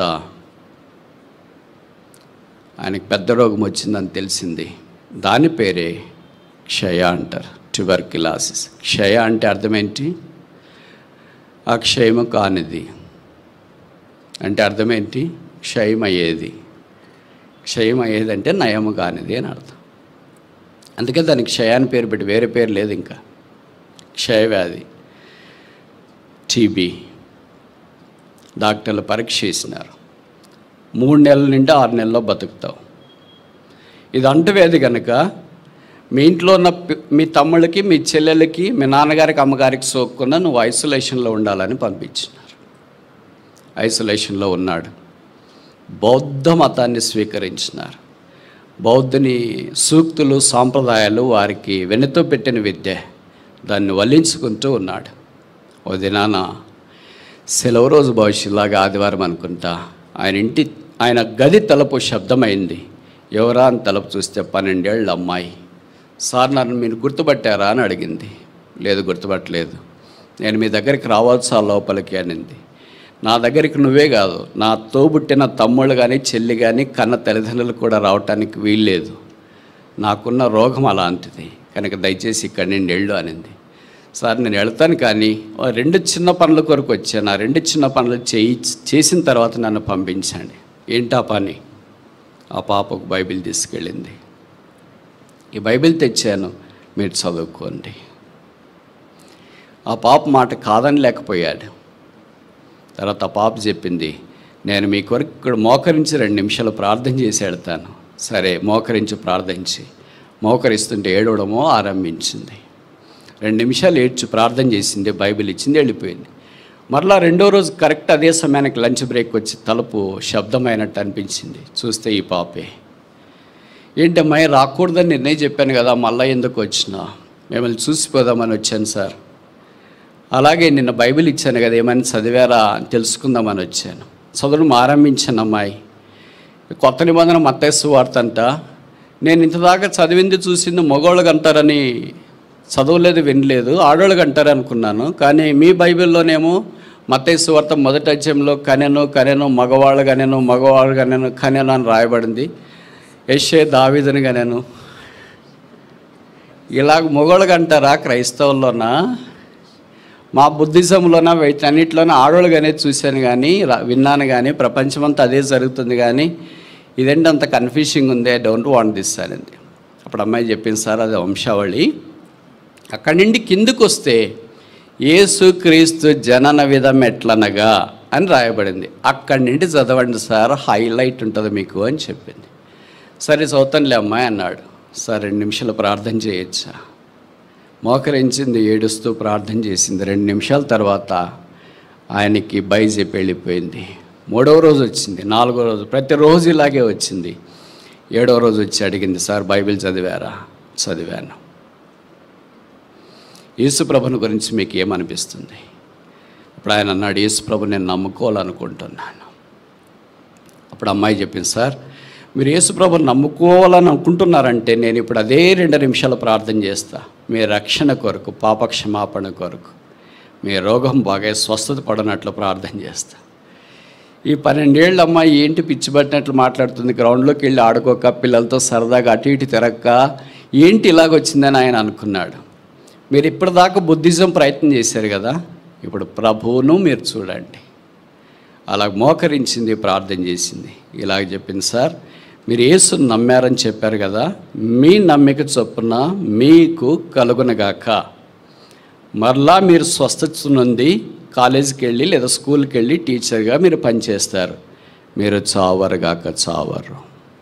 ఆయనకు పెద్ద రోగం వచ్చిందని తెలిసింది. దాని పేరే క్షయ అంటారు, ట్యూబర్క్యులోసిస్. క్షయ అంటే అర్థమేంటి? అక్షయము కానిది అంటే అర్థమేంటి? క్షయమయ్యేది. క్షయమయ్యేది అంటే నయము కానిది అని అర్థం. అందుకే దానికి క్షయాన్ని పేరు పెట్టి, వేరే పేరు లేదు ఇంకా. క్షయవ్యాధి, టీబీ, డాక్టర్లు పరీక్ష చేసినారు. 3 నెలల నుండి 6 నెలల్లో బతుకుతావు. ఇది అంటువ్యాధి కనుక మీ ఇంట్లో ఉన్న మీ తమ్ముళ్ళకి, మీ చెల్లెలకి, మీ నాన్నగారికి, అమ్మగారికి సోకకుండా నువ్వు ఐసోలేషన్లో ఉండాలని పంపించినారు. ఐసోలేషన్లో ఉన్నాడు. బౌద్ధ మతాన్ని స్వీకరించినారు. బౌద్ధుని సూక్తులు, సాంప్రదాయాలు వారికి వెనుతో పెట్టిన విద్య, దాన్ని వల్లించుకుంటూ ఉన్నాడు. ఓ దినాన సెలవు రోజు భవిష్యత్తులాగా ఆదివారం అనుకుంటా ఆయన గది తలుపు శబ్దమైంది. ఎవరా అని తలుపు చూస్తే 12 ఏళ్ళ అమ్మాయి. సార్, నన్ను మీరు గుర్తుపట్టారా అని అడిగింది. లేదు, గుర్తుపట్టలేదు. నేను మీ దగ్గరికి రావచ్చా లోపలికి అనింది. నా దగ్గరికి నువ్వే కాదు, నా తోబుట్టిన తమ్ముళ్ళు కానీ, చెల్లి కానీ, కన్న తల్లిదండ్రులు కూడా రావటానికి వీల్లేదు. నాకున్న రోగం అలాంటిది కనుక దయచేసి ఇక్కడి నుండి వెళ్ళు అనింది. సార్, నేను వెళ్తాను, కానీ 2 చిన్న పనుల కొరకు వచ్చాను. ఆ 2 చిన్న పనులు చేసిన తర్వాత నన్ను పంపించండి. ఏంటా పని? ఆ పాపకు బైబిల్ తీసుకెళ్ళింది. ఈ బైబిల్ తెచ్చాను, మీరు చదువుకోండి. ఆ పాప మాట కాదని లేకపోయాడు. తర్వాత ఆ పాప చెప్పింది, నేను మీ కొరకు ఇక్కడ మోకరించి 2 నిమిషాలు ప్రార్థన చేసి వెళ్తాను. సరే, మోకరిస్తుంటే ఏడవడమో ఆరంభించింది. 2 నిమిషాలు ఏడ్చి ప్రార్థన చేసింది, బైబిల్ ఇచ్చింది, వెళ్ళిపోయింది. మరలా 2వ రోజు కరెక్ట్ అదే సమయానికి లంచ్ బ్రేక్ వచ్చి తలుపు శబ్దమైనట్టు అనిపించింది. చూస్తే ఈ పాపే. ఏంటమ్మాయి, రాకూడదని నిర్ణయం చెప్పాను కదా, మళ్ళీ ఎందుకు వచ్చినా? మిమ్మల్ని చూసిపోదామని వచ్చాను సార్. అలాగే నిన్న బైబిల్ ఇచ్చాను కదా, ఏమైనా చదివారా అని తెలుసుకుందామని వచ్చాను. చదువును ఆరంభించాను. అమ్మాయి, కొత్త నిబంధన మత్తయి సువార్త అంట. నేను ఇంతదాకా చదివింది చూసింది మగవాళ్ళకి అంటారని చదవలేదు, వినలేదు, ఆడవాళ్ళకి అంటారు అనుకున్నాను. కానీ మీ బైబిల్లోనేమో మత్తయి సువార్త 1వ అధ్యాయంలో కనెను మగవాళ్ళు కనెను అని రాయబడింది. యెషయా దావీదుని కనెను. ఇలాగ మగవాళ్ళకి అంటారా క్రైస్తవుల్లోనా? మా బుద్ధిజంలోన వీటన్నిటిలోనే ఆడవాళ్ళకి అనేది చూశాను కానీ, విన్నాను కానీ, ప్రపంచమంతా అదే జరుగుతుంది కానీ ఇదేంటి అంత కన్ఫ్యూజింగ్ ఉంది, ఐ డోంట్ వాంట్ దిస్ అనేది. అప్పుడు అమ్మాయి చెప్పింది, సార్ అది వంశావళి. అక్కడి నుండి కిందకు వస్తే యేసుక్రీస్తు జనన విధం ఎట్లనగా అని రాయబడింది. అక్కడి నుండి చదవండి సార్, హైలైట్ ఉంటుంది మీకు అని చెప్పింది. సరే చదువుతానులే అమ్మాయి అన్నాడు. సార్ 2 నిమిషాలు ప్రార్థన చేయొచ్చా? మోకరించింది, ఏడుస్తూ ప్రార్థన చేసింది. 2 నిమిషాల తర్వాత ఆయనకి బై చెప్పి వెళ్ళిపోయింది. 3వ రోజు వచ్చింది, 4వ రోజు, ప్రతిరోజు ఇలాగే వచ్చింది. 7వ రోజు వచ్చి అడిగింది, సార్ బైబిల్ చదివారా? చదివాను. యేసుప్రభుని గురించి మీకు ఏమనిపిస్తుంది? అప్పుడు ఆయన అన్నాడు, యేసుప్రభు నేను నమ్ముకోవాలనుకుంటున్నాను. అప్పుడు అమ్మాయి చెప్పింది, సార్ మీరు యేసుప్రభుని నమ్ముకోవాలని అనుకుంటున్నారంటే నేను ఇప్పుడు అదే 2 నిమిషాలు ప్రార్థన చేస్తా. మీ రక్షణ కొరకు, పాపక్షమాపణ కొరకు, మీ రోగం బాగా స్వస్థత పడినట్లు ప్రార్థన చేస్తా. ఈ 12 ఏళ్ళ అమ్మాయి ఏంటి పిచ్చి పట్టినట్లు మాట్లాడుతుంది? గ్రౌండ్లోకి వెళ్ళి ఆడుకోక, పిల్లలతో సరదాగా అటు ఇటు తిరగక ఏంటి ఇలాగొచ్చిందని ఆయన అనుకున్నాడు. మీరు ఇప్పటిదాకా బుద్ధిజం ప్రయత్నం చేశారు కదా, ఇప్పుడు ప్రభువును మీరు చూడండి. అలా మోకరించింది, ప్రార్థన చేసింది. ఇలాగ చెప్పింది, సార్ మీరు యేసుని నమ్మారని చెప్పారు కదా, మీ నమ్మిక చొప్పున మీకు కలుగునగాక. మరలా మీరు స్వస్థత నుండి కాలేజీకి వెళ్ళి లేదా స్కూల్కి వెళ్ళి టీచర్గా మీరు పనిచేస్తారు. మీరు చావరుగాక చావరు.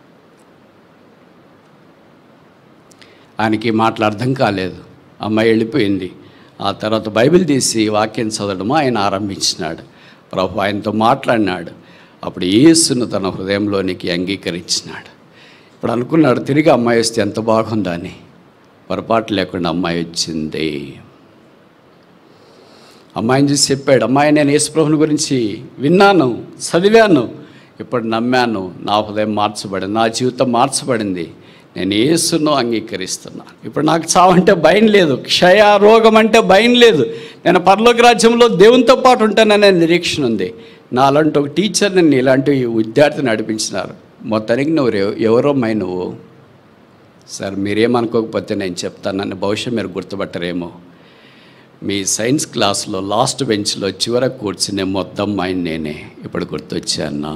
ఆయనకి మాటలు అర్థం కాలేదు. అమ్మాయి వెళ్ళిపోయింది. ఆ తర్వాత బైబిల్ తీసి వాక్యం చదవడము ఆయన ఆరంభించినాడు. ప్రభు ఆయనతో మాట్లాడినాడు. అప్పుడు యేసును తన హృదయంలోనికి అంగీకరించినాడు. ఇప్పుడు అనుకున్నాడు, తిరిగి అమ్మాయి వస్తే ఎంత బాగుందని. పొరపాటు లేకుండా అమ్మాయి వచ్చింది. అమ్మాయిని చూసి చెప్పాడు, అమ్మాయి నేను యేసుప్రభుని గురించి విన్నాను, చదివాను, ఇప్పుడు నమ్మాను, నా హృదయం మార్చబడింది, నా జీవితం మార్చబడింది, నేను యేసును అంగీకరిస్తున్నాను. ఇప్పుడు నాకు చావంటే భయం లేదు, క్షయ రోగం అంటే భయం లేదు, నేను పరలోక రాజ్యంలో దేవునితో పాటు ఉంటాననే నిరీక్షణ ఉంది. నా అలాంటి ఒక టీచర్ నన్ను ఇలాంటి విద్యార్థిని నడిపించినారు. మొత్తానికి నువ్వు ఎవరమ్మాయి నువ్వు? సార్ మీరేమనుకోకపోతే నేను చెప్తాను, నన్ను బహుశా మీరు గుర్తుపట్టరేమో. మీ సైన్స్ క్లాస్లో లాస్ట్ బెంచ్లో చివర కూర్చునే మొత్తం అమ్మాయిని నేనే. ఇప్పుడు గుర్తొచ్చానా?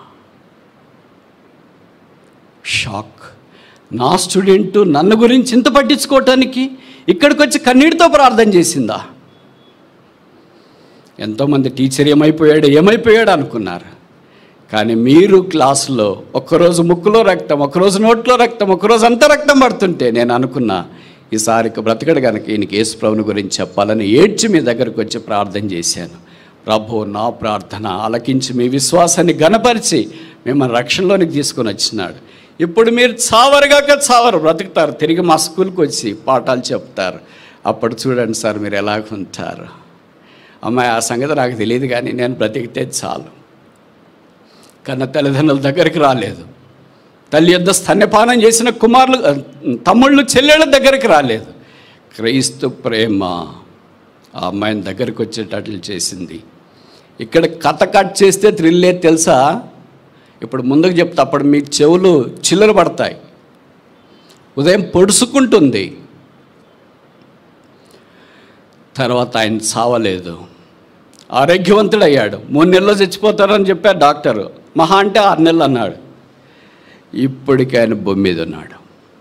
షాక్. నా స్టూడెంట్ నన్ను గురించి ఇంత పట్టించుకోవటానికి ఇక్కడికి వచ్చి కన్నీటితో ప్రార్థన చేసిందా? ఎంతోమంది టీచర్ ఏమైపోయాడు అనుకున్నారు. కానీ మీరు క్లాసులో ఒక్కరోజు ముక్కులో రక్తం, ఒకరోజు నోట్లో రక్తం, ఒకరోజు అంతా రక్తం పడుతుంటే నేను అనుకున్నా, ఈసారికి బ్రతకడు కనుక ఈయనకి యేసు ప్రభుని గురించి చెప్పాలని ఏడ్చి మీ దగ్గరకు వచ్చి ప్రార్థన చేశాను. ప్రభు నా ప్రార్థన ఆలకించి మీ విశ్వాసాన్ని ఘనపరిచి మిమ్మల్ని రక్షణలోనికి తీసుకొని వచ్చినాడు. ఇప్పుడు మీరు చావరు బ్రతుకుతారు. తిరిగి మా స్కూల్కి వచ్చి పాఠాలు చెప్తారు. అప్పుడు చూడండి సార్ మీరు ఎలాగుంటారు. అమ్మాయి, ఆ సంగతి నాకు తెలియదు, కానీ నేను బ్రతికితే చాలు. కన్న తల్లిదండ్రుల దగ్గరికి రాలేదు, తల్లి యొద్ద స్తన్యపానం చేసిన తమ్ముళ్ళు చెల్లెళ్ళ దగ్గరికి రాలేదు. క్రైస్తు ప్రేమ ఆ అమ్మాయిని దగ్గరికి వచ్చేటట్లు చేసింది. ఇక్కడ కథ కట్ చేస్తే థ్రిల్లే తెలుసా? ఇప్పుడు ముందుకు చెప్తా, అప్పుడు మీ చెవులు చిల్లర పడతాయి. ఉదయం పొడుచుకుంటుంది, తర్వాత ఆయన చావలేదు, ఆరోగ్యవంతుడయ్యాడు. 3 నెలల్లో చచ్చిపోతారని చెప్పారు డాక్టరు. మహా అంటే 6 నెలలు అన్నాడు. ఇప్పటికీ ఆయన భూమి మీద ఉన్నాడు.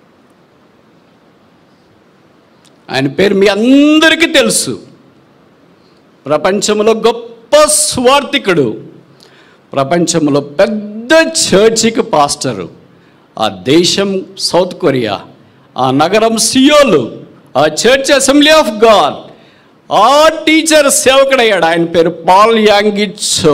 ఆయన పేరు మీ అందరికీ తెలుసు. ప్రపంచంలో గొప్ప స్వార్థికుడు, ప్రపంచంలో పెద్ద చర్చికి పాస్టరు, ఆ దేశం సౌత్ కొరియా, ఆ నగరం సియోలు, ఆ చర్చ్ అసెంబ్లీ ఆఫ్ గాడ్, ఆ టీచర్ సేవకుడయ్యాడు. ఆయన పేరు పాల్ యాంగి చో.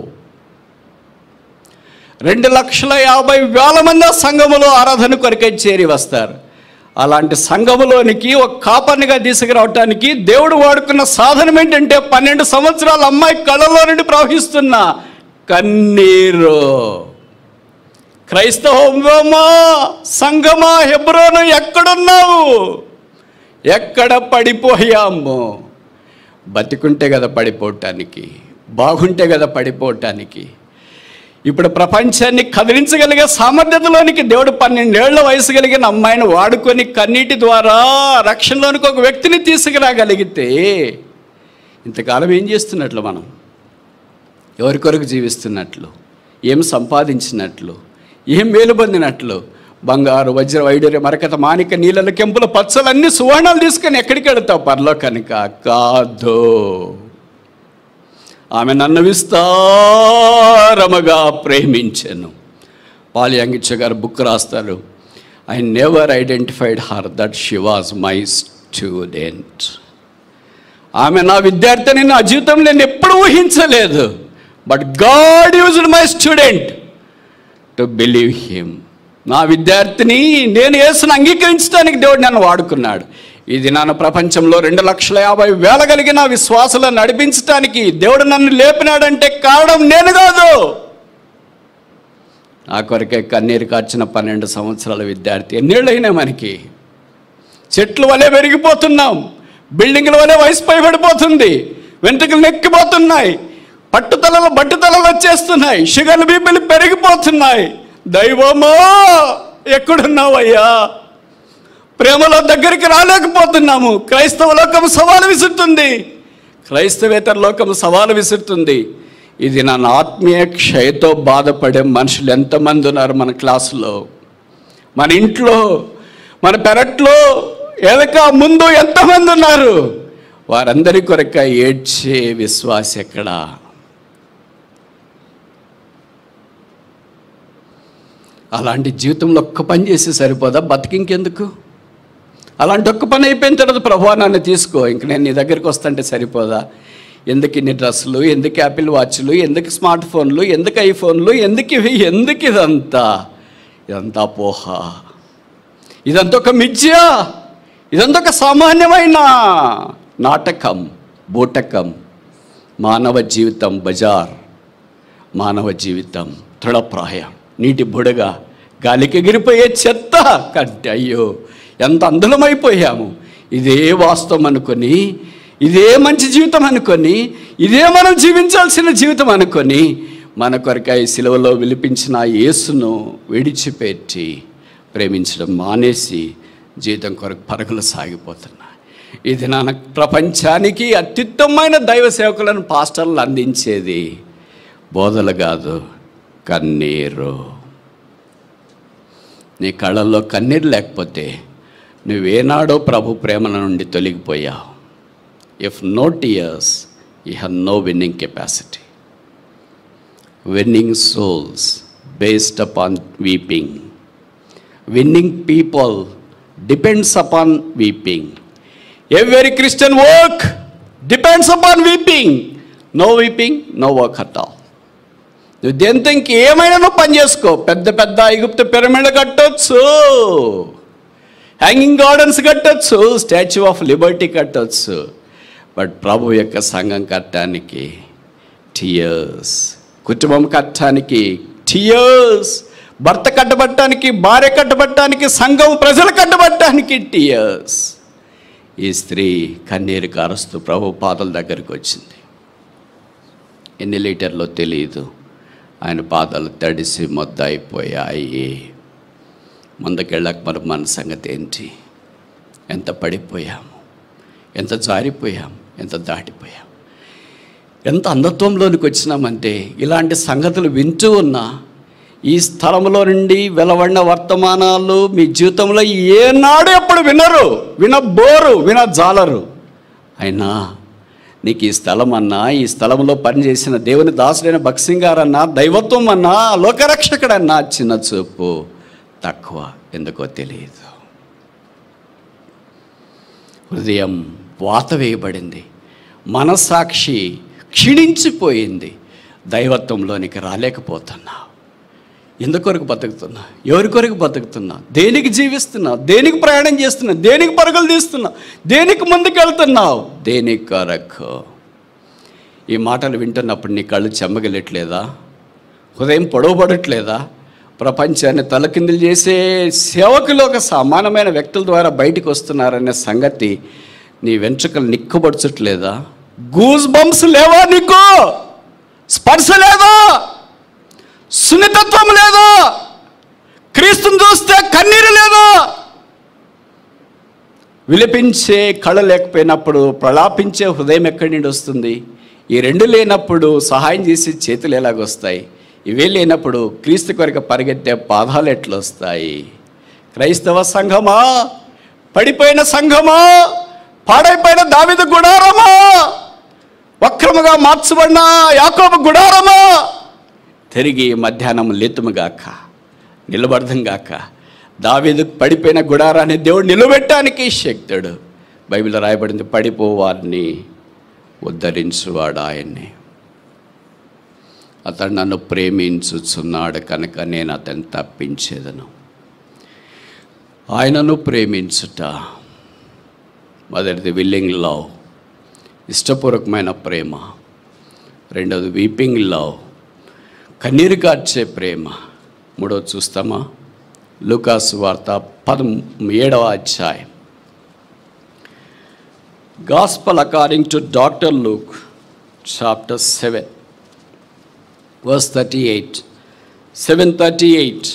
2,50,000 మంది ఆ సంఘములో ఆరాధన కొరకై చేరి వస్తారు. అలాంటి సంఘములోనికి ఒక కాపర్నిగా తీసుకురావటానికి దేవుడు వాడుకున్న సాధనం ఏంటంటే 12 సంవత్సరాల అమ్మాయి కళ్ళలో నుండి ప్రవహిస్తున్న కన్నీరు. క్రైస్తవమా, సంఘమా, హెబ్రోను ఎక్కడున్నావు? ఎక్కడ పడిపోయాము? బతికుంటే కదా పడిపోవటానికి, బాగుంటే కదా పడిపోవటానికి. ఇప్పుడు ప్రపంచాన్ని కదిలించగలిగే సామర్థ్యతలోనికి దేవుడు 12 ఏళ్ల వయసు కలిగిన అమ్మాయిని వాడుకొని కన్నీటి ద్వారా రక్షణలోనికి ఒక వ్యక్తిని తీసుకురాగలిగితే, ఇంతకాలం ఏం చేస్తున్నట్లు మనం? ఎవరి కొరకు జీవిస్తున్నట్లు? ఏం సంపాదించినట్లు? ఏం మేలు పొందినట్లు? బంగారు, వజ్ర, వైడూర్య, మరకత, మాణిక, నీళ్ళ, కెంపుల, పచ్చలన్నీ సువర్ణాలు తీసుకొని ఎక్కడికి వెళతావు? పరలోకానిక కాదు. ఆమె నన్ను విస్తారముగా ప్రేమించెను. పాల్ యాంగి చో గారు బుక్ రాస్తారు, I never identified her that she was my student. ఆమె నా విద్యార్థిని నా జీవితంలో నేను ఎప్పుడు ఊహించలేదు. But God used my student to believe him. నా విద్యార్థిని నేను యేసుని అంగీకరించడానికి దేవుడు నన్ను వాడుకున్నాడు. ఇది నన్ను ప్రపంచంలో 2,50,000 కలిగిన విశ్వాసాలను నడిపించడానికి దేవుడు నన్ను లేపినాడంటే కారణం నేను కాదు. నా కొరకే కన్నీరు కార్చిన 12 సంవత్సరాల విద్యార్థి. ఎన్నేళ్ళైనా మనకి? చెట్లు వలె పెరిగిపోతున్నాం, బిల్డింగ్ల వలె వయసు పైబడిపోతుంది, వెంట్రుకలు నెక్కిపోతున్నాయి, బట్టుతలలు వచ్చేస్తున్నాయి, షుగర్లు, బీపీలు పెరిగిపోతున్నాయి. దైవమా ఎక్కడున్నావయ్యా? ప్రేమలో దగ్గరికి రాలేకపోతున్నాము. క్రైస్తవ లోకం సవాలు విసురుతుంది, క్రైస్తవేతర లోకం సవాలు విసురుతుంది. ఇది నన్ను ఆత్మీయ క్షయతో బాధపడే మనుషులు ఎంతమంది ఉన్నారు మన క్లాసులో, మన ఇంట్లో, మన పెరట్లో, ఎదక ముందు ఎంతమంది ఉన్నారు? వారందరి కొరక ఏడ్చే విశ్వాస ఎక్కడా? అలాంటి జీవితంలో ఒక్క పని చేసి సరిపోదా? బతికింకెందుకు? అలాంటి ఒక్క పని అయిపోయిన తర్వాత ప్రభువా నన్ను తీసుకో, ఇంక నేను నీ దగ్గరికి వస్తుంటే సరిపోదా? ఎందుకు ఇన్ని డ్రెస్సులు, ఎందుకు యాపిల్ వాచ్లు, ఎందుకు స్మార్ట్ ఫోన్లు, ఎందుకు ఐఫోన్లు, ఎందుకు ఇదంతా పోహ, ఇదంతా ఒక మిథ్య, ఇదంతా ఒక సామాన్యమైన నాటకం, బూటకం. మానవ జీవితం బజార్, మానవ జీవితం తృణప్రాయం, నీటి బుడగ, గాలికి ఎగిరిపోయే చెత్త కంటే. అయ్యో ఎంత అందులమైపోయాము. ఇదే వాస్తవం అనుకొని, ఇదే మంచి జీవితం అనుకొని, ఇదే మనం జీవించాల్సిన జీవితం అనుకొని, మన కొరకై సిలువలో విలిపించిన యేసును విడిచిపెట్టి ప్రేమించడం మానేసి జీవితం కొరకు పరుగులు సాగిపోతున్నాయి. ఇది నా ప్రపంచానికి అత్యుత్తమైన దైవ సేవకులను పాస్టర్లు అందించేది బోధలు కాదు, కన్నీరు. నీ కళ్ళల్లో కన్నీరు లేకపోతే నువ్వేనాడో ప్రభు ప్రేమల నుండి తొలగిపోయావు. If no tears you have no winning capacity. Winning souls based upon weeping. Winning people depends upon weeping. Every Christian work depends upon weeping. No weeping, no work at all. నువ్వు దేంతో ఇంకేమైనా నువ్వు పని చేసుకో. పెద్ద పెద్ద ఐగుప్తు పిరమిడ్లు కట్టొచ్చు, హ్యాంగింగ్ గార్డెన్స్ కట్టొచ్చు, స్టాచ్యూ ఆఫ్ లిబర్టీ కట్టొచ్చు. బట్ ప్రభు యొక్క సంఘం కట్టడానికి టీయర్స్, కుటుంబం కట్టడానికి టీయర్స్, భర్త కట్టబట్టడానికి, భార్య కట్టబట్టడానికి, సంఘం ప్రజలు కట్టబట్టడానికి టీయర్స్. ఈ స్త్రీ కన్నీరు కారుస్తూ ప్రభు పాదాల దగ్గరికి వచ్చింది. ఎన్ని లీటర్లో తెలియదు, ఆయన పాదాలు తడిసి మొద్ద అయిపోయాయి. ముందుకెళ్ళక మన సంగతి ఏంటి? ఎంత పడిపోయాము, ఎంత జారిపోయాము, ఎంత దాటిపోయాము, ఎంత అంధత్వంలోనికి వచ్చినామంటే ఇలాంటి సంగతులు వింటూ ఉన్నా ఈ స్థలంలో నుండి వెలువడిన వర్తమానాలు మీ జీవితంలో ఏనాడు ఎప్పుడు వినరు, వినబోరు, వినజాలరు. అయినా నీకు ఈ స్థలం అన్నా, ఈ స్థలంలో పనిచేసిన దేవుని దాసుడైన భక్సింగ్ గారన్నా, దైవత్వం అన్నా, లోకరక్షకుడన్నా చిన్న చూపు, తక్కువ. ఎందుకో తెలియదు. హృదయం వాత వేయబడింది, మనసాక్షి క్షీణించిపోయింది. దైవత్వంలోనికి రాలేకపోతున్నా. ఎందుకొరకు బతుకుతున్నా? ఎవరి కొరకు బతుకుతున్నా? దేనికి జీవిస్తున్నావు? దేనికి ప్రయాణం చేస్తున్నావు? దేనికి పరుగులు తీస్తున్నావు? దేనికి ముందుకెళ్తున్నావు? దేనికి కొరకు? ఈ మాటలు వింటున్నప్పుడు నీ కళ్ళు చెమ్మగిలట్లేదా? హృదయం పొడవబడట్లేదా? ప్రపంచాన్ని తలకిందులు చేసే సేవకులు ఒక సమానమైన వ్యక్తుల ద్వారా బయటికి వస్తున్నారనే సంగతి నీ వెంట్రుకలు నిక్కుబడుచట్లేదా? గూస్ బంప్స్ లేవా? నీకు స్పర్శ లేదా? సున్నితత్వం లేదా? క్రీస్తుని చూస్తే కన్నీరు లేదా? విలపించే కళ లేకపోయినప్పుడు ప్రలాపించే హృదయం ఎక్కడి నుండి వస్తుంది? ఈ రెండు లేనప్పుడు సహాయం చేసి చేతులు ఎలాగొస్తాయి? ఇవే లేనప్పుడు క్రీస్తు కొరకు పరిగెత్తే పాదాలు ఎట్లా వస్తాయి? క్రైస్తవ సంఘమా, పడిపోయిన సంఘమా, పాడైపోయిన దావీదు గుడారమా, వక్రముగా మార్చబడిన యాకోబు గుడారమా, తిరిగి మధ్యాహ్నం లేతుముగాక, నిలబడదంగాక. దావీదు పడిపోయిన గుడారాన్ని దేవుడు నిలబెట్టడానికి శక్తుడు. బైబిల్లో రాయబడింది, పడిపోవారిని ఉద్ధరించువాడు ఆయన్ని. అతడు నన్ను ప్రేమించుచున్నాడు కనుక నేను అతన్ని తప్పించేదను. ఆయనను ప్రేమించుట మొదటిది విల్లింగ్ లవ్, ఇష్టపూర్వకమైన ప్రేమ. రెండవది వీపింగ్ లవ్, కన్నీరు కార్చే ప్రేమ. మూడవది చూస్తామా? లూకాసు వార్త 17వ అధ్యాయం. Gospel according to doctor Luke chapter 7 verse 38. 7:38.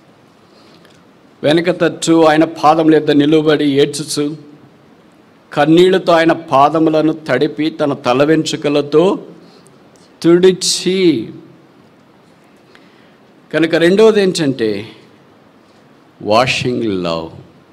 వెనక తట్టు ఆయన పాదముల యొద్ద నిలువబడి ఏడ్చుచు కన్నీళ్లతో ఆయన పాదములను తడిపి తన తల వెంట్రుకలతో తుడిచి. కనుక రెండవది ఏంటంటే వాషింగ్ లవ్.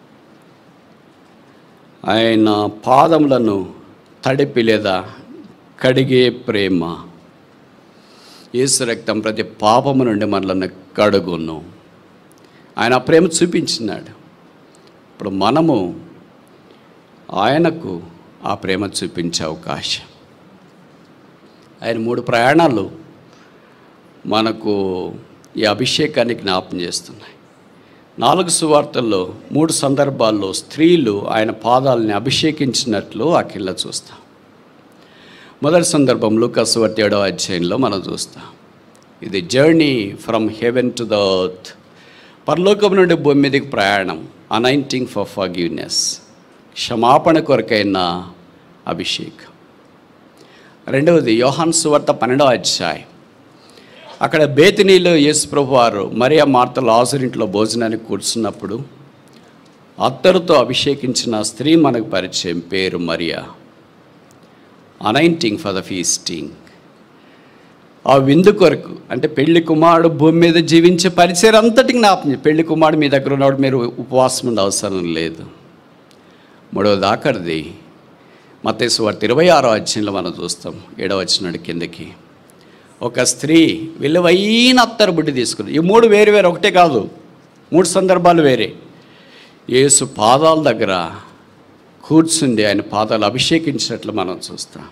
ఆయన పాదములను తడిపి లేదా కడిగే ప్రేమ. యేసు రక్తం ప్రతి పాపము నుండి మనల్ని కడుగును. ఆయన ప్రేమ చూపించినాడు. ఇప్పుడు మనము ఆయనకు ఆ ప్రేమ చూపించే అవకాశం. ఆయన 3 ప్రయాణాలు మనకు ఈ అభిషేకాన్ని జ్ఞాపం చేస్తున్నాయి. 4 సువార్తల్లో 3 సందర్భాల్లో స్త్రీలు ఆయన పాదాలని అభిషేకించినట్లు ఆ కింద చూస్తాం. మొదటి సందర్భం లూకాసు వార్త 7వ అధ్యాయంలో మనం చూస్తాం. ఇది journey from heaven to the earth, పరలోకం నుండి భూమి మీదకి ప్రయాణం. అనైంటింగ్ ఫర్ ఫర్గివ్నెస్, క్షమాపణ కొరకైన అభిషేకం. రెండవది యోహాను సువార్త 12వ అధ్యాయం. అక్కడ బేతనీలో యేసు ప్రభు వారు మరియా మార్త లాజరు ఇంట్లో భోజనానికి కూర్చున్నప్పుడు అత్తరుతో అభిషేకించిన స్త్రీ మనకు పరిచయం, పేరు మరియా. అనైంటింగ్ ఫర్ ద ఫీస్టింగ్, ఆ విందు కొరకు. అంటే పెళ్లి కుమారుడు భూమి మీద జీవించే పరిచయం అంతటికి జ్ఞాపకం. పెళ్లి కుమారుడు మీ దగ్గర ఉన్నప్పుడు మీరు ఉపవాసం ఉండే అవసరం లేదు. మూడవది ఆఖరిది మత్తయి సువార్త 26వ అధ్యాయంలో మనం చూస్తాం 7వ వచనం కిందకి. ఒక స్త్రీ విలువైన అత్తరు బుడ్డి తీసుకుంది. ఈ 3 వేరు ఒకటే కాదు, 3 సందర్భాలు వేరే. యేసు పాదాల దగ్గర కూర్చుండి ఆయన పాదాలు అభిషేకించినట్లు మనం చూస్తాం.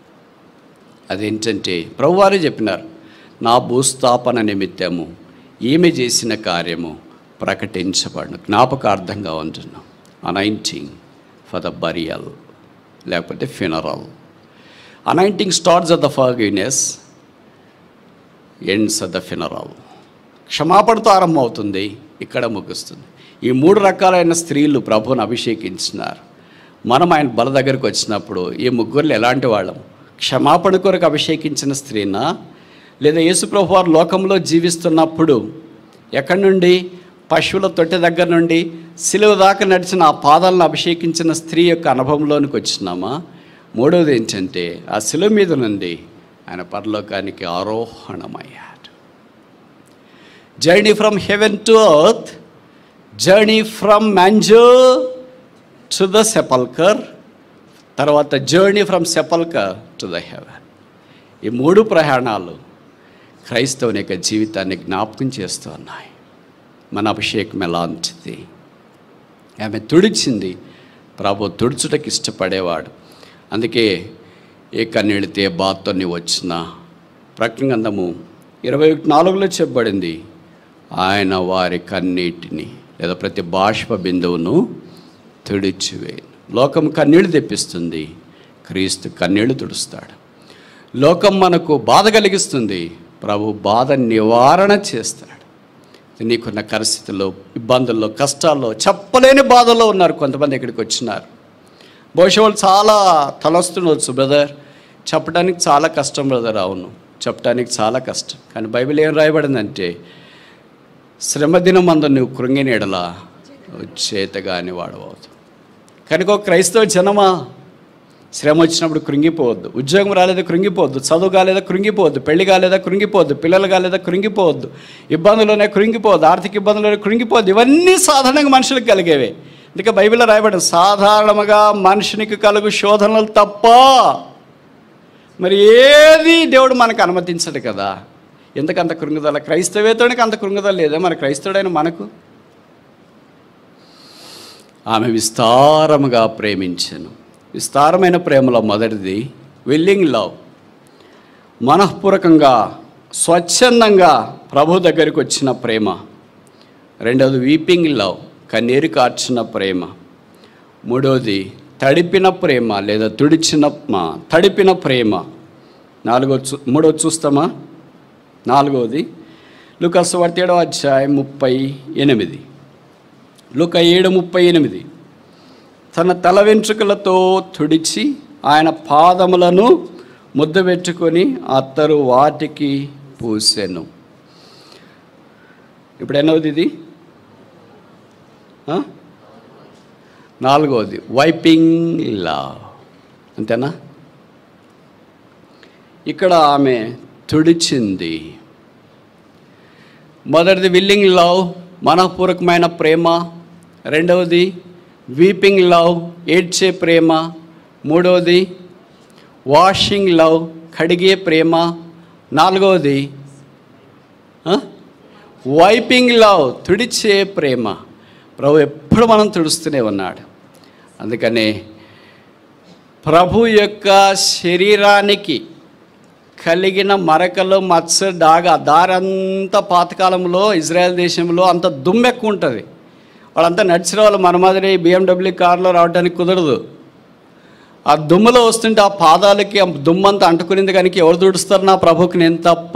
అదేంటంటే ప్రభువారే చెప్పినారు, నా భూస్థాపన నిమిత్తము ఈమె చేసిన కార్యము ప్రకటించబడను, జ్ఞాపకార్థంగా ఉంటున్నాం. అనాయింటింగ్ ఫర్ ద బరియల్ లేకపోతే funeral. Anointing starts at the forgiveness, ends at the funeral. క్షమాపణతో ఆరంభం అవుతుంది, ఇక్కడ ముగుస్తుంది. ఈ 3 రకాలైన స్త్రీలు ప్రభువుని అభిషేకించినారు. మనం ఆయన బల దగ్గరికి వచ్చినప్పుడు ఈ ముగ్గురులు ఎలాంటి వాళ్ళం? క్షమాపణ కొరకు అభిషేకించిన స్త్రీనా, లేదా యేసుప్రభు వారు లోకంలో జీవిస్తున్నప్పుడు ఎక్కడి నుండి, పశువుల తొట్టె దగ్గర నుండి సిలువ దాకా నడిచిన ఆ పాదాలను అభిషేకించిన స్త్రీ యొక్క అనుభవంలోనికి వచ్చినామా? మూడవది ఏంటంటే ఆ సిలువ మీద నుండి ఆయన పరలోకానికి ఆరోహణమయ్యాడు. Journey from heaven to earth, journey from manger to the sepulchre, తర్వాత journey from sepulchre to the heaven. ఈ 3 ప్రయాణాలు క్రైస్తవుని యొక్క జీవితాన్ని జ్ఞాపకం చేస్తూ ఉన్నాయి. మన అభిషేకం ఎలాంటిది? ఆమె తుడిచింది, ప్రభు తుడుచుటకి ఇష్టపడేవాడు. అందుకే ఏ కన్నీడితే బాధతో నీవు వచ్చిన, ప్రకటన గ్రంథము 21:4 చెప్పబడింది, ఆయన వారి కన్నీటిని లేదా ప్రతి బాష్ప బిందువును తుడిచివేయను. లోకం కన్నీళ్ళు తెప్పిస్తుంది, క్రీస్తు కన్నీళ్లు తుడుస్తాడు. లోకం మనకు బాధ కలిగిస్తుంది, ప్రభు బాధ నివారణ చేస్తాడు. నీకున్న పరిస్థితుల్లో, ఇబ్బందుల్లో, కష్టాల్లో, చెప్పలేని బాధల్లో ఉన్నారు కొంతమంది. ఇక్కడికి వచ్చినారు. బహుశా వాళ్ళు చాలా తలొస్తుండవచ్చు, బ్రదర్ చెప్పడానికి చాలా కష్టం బ్రదర్. అవును, చెప్పడానికి చాలా కష్టం. కానీ బైబిల్ ఏం రాయబడిందంటే, శ్రమదినం అందు నువ్వు కృంగిన ఎడల చేతగాని వాడవద్దు. కనుక ఒక క్రైస్తవ జనమా, శ్రమ వచ్చినప్పుడు కృంగిపోవద్దు. ఉద్యోగం రాలేదా కృంగిపోవద్దు. చదువు కాలేదా కృంగిపోవద్దు. పెళ్లి కాలేదా కృంగిపోవద్దు. పిల్లలు కాలేదా కృంగిపోవద్దు. ఇబ్బందుల్లోనే కృంగిపోవద్దు. ఆర్థిక ఇబ్బందుల్లోనే కృంగిపోవద్దు. ఇవన్నీ సాధారణంగా మనుషులకు కలిగేవే. అందుకే బైబిల్లో రాయబడింది, సాధారణంగా మనుషునికి కలుగు శోధనలు తప్ప మరి ఏది దేవుడు మనకు అనుమతించడు కదా. ఎందుకంత కృంగుదల? క్రైస్తవేతోనికి అంత కృంగుదల లేదా? మన క్రైస్తవుడైన మనకు? ఆమె విస్తారముగా ప్రేమించాను. విస్తారమైన ప్రేమలో మొదటిది విల్లింగ్ లవ్, మనఃపూర్వకంగా స్వచ్ఛందంగా ప్రభు దగ్గరికి వచ్చిన ప్రేమ. రెండవది వీపింగ్ లవ్, కన్నీరు కార్చిన ప్రేమ. మూడవది తడిపిన ప్రేమ లేదా తడిపిన ప్రేమ. మూడవది చూస్తామా? 4వది లూకా సువార్త 7వ అధ్యాయం 38. లూకా 7:38. తన తల వెంట్రుకలతో తుడిచి ఆయన పాదములను ముద్ద పెట్టుకొని అత్తరు వాటికి పూసెను. ఇప్పుడు ఎన్నవది ఇది? 4వది వైపింగ్ లవ్. అంతేనా? ఇక్కడ ఆమె తుడిచింది. మొదటిది విల్లింగ్ లవ్, మనఃపూర్వకమైన ప్రేమ. రెండవది వీపింగ్ లవ్, ఏడ్చే ప్రేమ. మూడవది వాషింగ్ లవ్, కడిగే ప్రేమ. 4వది వైపింగ్ లవ్, తుడిచే ప్రేమ. ప్రభు ఎప్పుడు మనం తుడుస్తూనే ఉన్నాడు. అందుకనే ప్రభు యొక్క శరీరానికి కలిగిన మరకలు, మచ్చ, దారంతా పాతకాలంలో ఇజ్రాయెల్ దేశంలో అంత దుమ్ము ఎక్కువ ఉంటుంది. వాళ్ళంతా నడిచిన వాళ్ళు మన మాదిరి BMW కార్లో రావడానికి కుదరదు. ఆ దుమ్ములో వస్తుంటే ఆ పాదాలకి ఆ దుమ్మంతా అంటుకునింది. కనుక ఎవరు తుడుస్తారు? నా ప్రభుకి నేను తప్ప.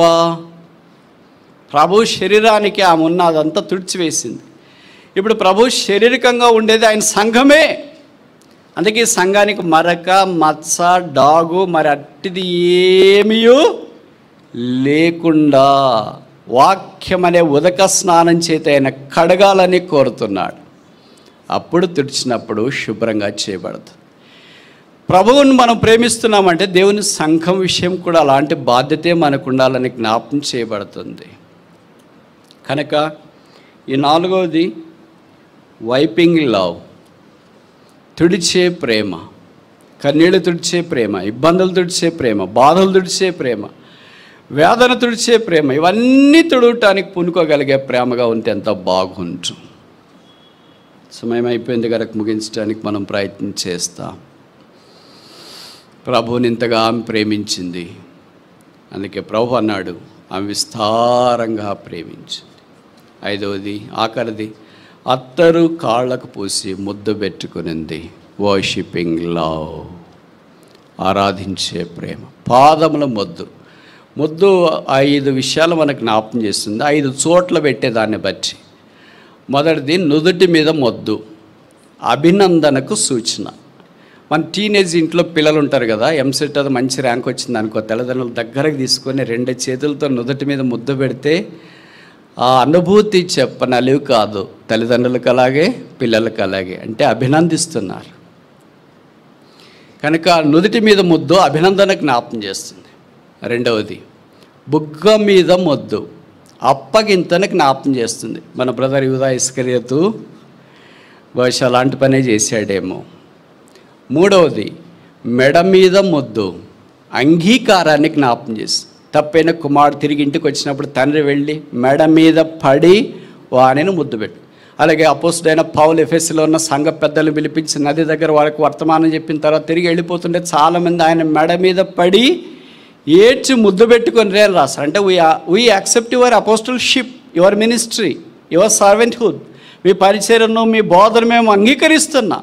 ప్రభు శరీరానికి ఆమె ఉన్న అదంతా తుడిచివేసింది. ఇప్పుడు ప్రభు శారీరకంగా ఉండేది ఆయన సంఘమే. అందుకే సంఘానికి మరక, మచ్చ, డాగు మరి అట్టిది ఏమీ లేకుండా వాక్యం అనే ఉదక స్నానం చేత ఆయన కడగాలని కోరుతున్నాడు. అప్పుడు తుడిచినప్పుడు శుభ్రంగా చేయబడదు. ప్రభువుని మనం ప్రేమిస్తున్నామంటే దేవుని సంఘం విషయం కూడా అలాంటి బాధ్యతే మనకు ఉండాలని జ్ఞాపకం చేయబడుతుంది. కనుక ఈ 4వది వైపింగ్ లవ్, తుడిచే ప్రేమ, కన్నీళ్ళు తుడిచే ప్రేమ, ఇబ్బందులు తుడిచే ప్రేమ, బాధలు తుడిచే ప్రేమ, వేదన తుడిచే ప్రేమ, ఇవన్నీ తుడవటానికి పూనుకోగలిగే ప్రేమగా ఉంటే ఎంత బాగుంటు. సమయం అయిపోయింది కనుక ముగించడానికి మనం ప్రయత్నం చేస్తాం. ప్రభువుని ఇంతగా ఆమె ప్రేమించింది, అందుకే ప్రభు అన్నాడు ఆమె విస్తారంగా ప్రేమించింది. 5వది ఆఖరిది, అత్తరు కాళ్ళకు పూసి ముద్దు పెట్టుకునింది. వర్షిపింగ్ లవ్, ఆరాధించే ప్రేమ. పాదముల ముద్దు. 5 విషయాలు మనకు జ్ఞాపకం చేస్తుంది, 5 చోట్ల పెట్టేదాన్ని బట్టి. మొదటిది నుదుటి మీద మొద్దు, అభినందనకు సూచన. మన టీనేజ్ ఇంట్లో పిల్లలు ఉంటారు కదా, ఎంసెట్ అది మంచి ర్యాంక్ వచ్చింది అనుకో, తల్లిదండ్రులు దగ్గరకు తీసుకొని 2 చేతులతో నుదుటి మీద ముద్దు పెడితే ఆ అనుభూతి చెప్పనలివి కాదు. తల్లిదండ్రులకు అలాగే, పిల్లలకు అలాగే. అంటే అభినందిస్తున్నారు కనుక నుదుటి మీద ముద్దు అభినందన జ్ఞాపకం చేస్తుంది. 2వది బుగ్గ మీద మొద్దు, అప్పగింతను జ్ఞాపకం చేస్తుంది. మన బ్రదర్ యూదా ఇస్కరియోతు బహుశా అలాంటి పనే చేశాడేమో. 3వది మెడ మీద మొద్దు, అంగీకారాన్ని జ్ఞాపకం చేస్తుంది. తప్పైన కుమారుడు తిరిగి ఇంటికి వచ్చినప్పుడు తండ్రి వెళ్ళి మెడ మీద పడి వానిని ముద్దు పెట్టు. అలాగే అపోస్తుడైన పౌలు ఎఫెసులో ఉన్న సంఘ పెద్దలు పిలిపించి నది దగ్గర వాళ్ళకి వర్తమానం చెప్పిన తర్వాత తిరిగి వెళ్ళిపోతుంటే చాలామంది ఆయన మెడ మీద పడి ఏడ్చి ముద్దు పెట్టుకొని రేలు రాస్తారు. అంటే we accept your apostleship, your ministry, your servanthood. మీ పరిచర్యను, మీ బోధన మేము అంగీకరిస్తున్నా.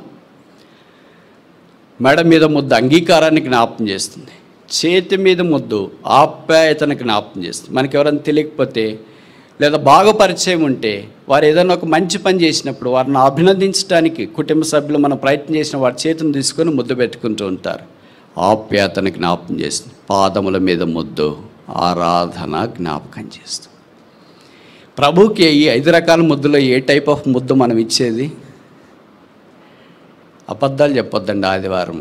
మెడ మీద ముద్దు అంగీకారాన్ని జ్ఞాపకం చేస్తుంది. చేతి మీద ముద్దు ఆప్యాయతను జ్ఞాపకం చేస్తుంది. మనకి ఎవరైనా తెలియకపోతే లేదా బాగా పరిచయం ఉంటే వారు ఏదైనా ఒక మంచి పని చేసినప్పుడు వారిని అభినందించడానికి కుటుంబ సభ్యులు మనం ప్రయత్నం చేసిన వారి చేతిని తీసుకొని ముద్దు పెట్టుకుంటూ ఉంటారు. ఆప్యాయతను జ్ఞాపకం చేస్తుంది. పాదముల మీద ముద్దు ఆరాధన జ్ఞాపకం చేస్తుంది. ప్రభుకి ఈ 5 రకాల ముద్దులో ఏ టైప్ ఆఫ్ ముద్దు మనం ఇచ్చేది? అబద్ధాలు చెప్పొద్దండి ఆదివారము.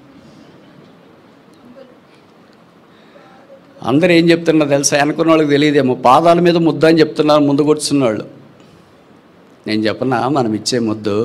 అందరూ ఏం చెప్తున్నారు తెలుసా? అనుకున్న వాళ్ళకి తెలియదేమో. పాదాల మీద ముద్దు అని చెప్తున్నారు ముందు కూర్చున్న వాళ్ళు. నేను చెప్పనా, మనం ఇచ్చే ముద్దు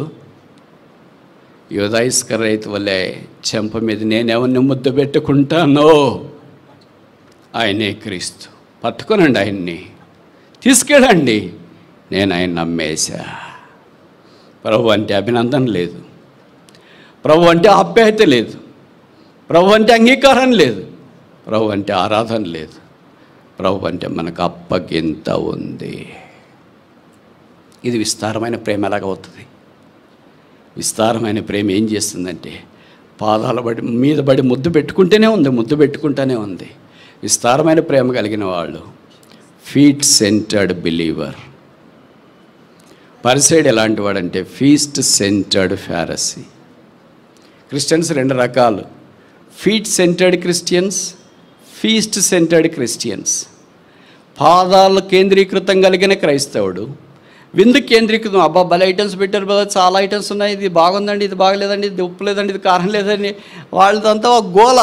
యూదా ఇస్కరియోతు వల్లే చెంప మీద నేనెవరిని ముద్దు పెట్టుకుంటానో ఆయనే క్రీస్తు. పట్టుకోనండి ఆయన్ని, తీసుకెళ్ళండి. నేను ఆయన నమ్మేశా. ప్రభు అంటే అభినందన లేదు, ప్రభు అంటే ఆప్యాయత లేదు, ప్రభు అంటే అంగీకారం లేదు, ప్రభు అంటే ఆరాధన లేదు, ప్రభు అంటే మనకు అప్పగింత ఉంది. ఇది విస్తారమైన ప్రేమ ఎలాగవుతుంది? విస్తారమైన ప్రేమ ఏం చేస్తుందంటే పాదాల మీద పడి ముద్దు పెట్టుకుంటూనే ఉంది, ముద్దు పెట్టుకుంటూనే ఉంది. విస్తారమైన ప్రేమ కలిగిన వాళ్ళు ఫీట్ సెంటర్డ్ బిలీవర్. పరిసైడ్ ఎలాంటి వాడంటే ఫీస్ట్ సెంటర్డ్ ఫారసీ. క్రిస్టియన్స్ 2 రకాలు, feet centred Christians, feast centred Christians. పాదాలు కేంద్రీకృతం కలిగిన క్రైస్తవుడు, విందు కేంద్రీకృతం. అబ్బా భలే ఐటమ్స్ పెట్టారు కదా, చాలా ఐటమ్స్ ఉన్నాయి, ఇది బాగుందండి, ఇది బాగలేదండి, ఇది ఉప్పు లేదండి, ఇది కారం లేదండి, వాళ్ళదంతా ఒక గోల.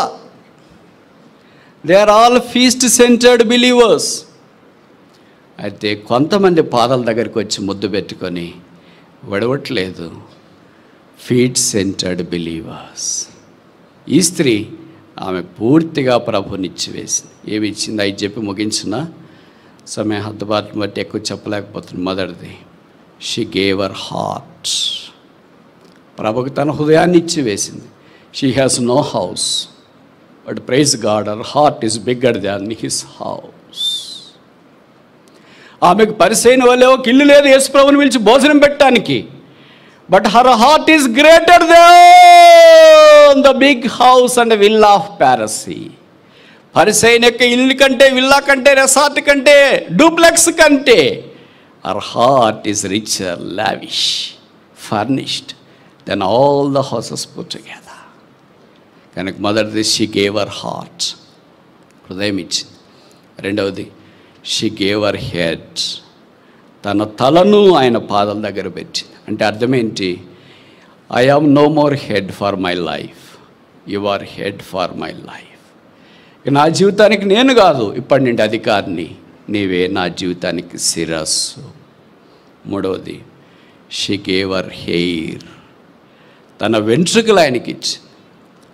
They are all feast centred believers. అయితే కొంతమంది పాదాల దగ్గరికి వచ్చి ముద్దు పెట్టుకొని వడవట్లేదు, ఫీట్ సెంటర్డ్ బిలీవర్స్. ఈ స్త్రీ ఆమె పూర్తిగా ప్రభునిచ్చి వేసింది. ఏమి ఇచ్చింది? అవి చెప్పి ముగించిన సమయ హద్దుబాటును బట్టి ఎక్కువ చెప్పలేకపోతుంది. మొదటిది, షీ గేవ్ హర్ హార్ట్. ప్రభుకు తన హృదయాన్ని ఇచ్చి వేసింది. She has no house, but praise God her heart is bigger than his house. ఆమెకు పరిసైన వల్లే ఒక ఇల్లు లేదు యేసు ప్రభుని పిలిచి భోజనం పెట్టడానికి, but her heart is greater than the big house and villa of Pharisee. పరిసైన యొక్క ఇల్లు కంటే, విల్లా కంటే, రెసార్ట్ కంటే, డూప్లెక్స్ కంటే her heart is richer, lavish, furnished than all the houses put together. కనుక మొదటిది షీ గేవ్ హర్ హార్ట్, హృదయం ఇచ్చింది. రెండవది షీ గేవ్ హర్ హెడ్, తన తలను ఆయన పాదాల దగ్గర పెట్టింది. అంటే అర్థం ఏంటి? I am no more head for my life, you are head for my life. నా జీవితానికి నేను కాదు, ఇప్పటి నుండి అధికారిని నీవే, నా జీవితానికి శిరస్సు. మూడవది షీ గేవ్ హర్ హెయిర్, తన వెంట్రుకలు ఆయనకి ఇచ్చింది.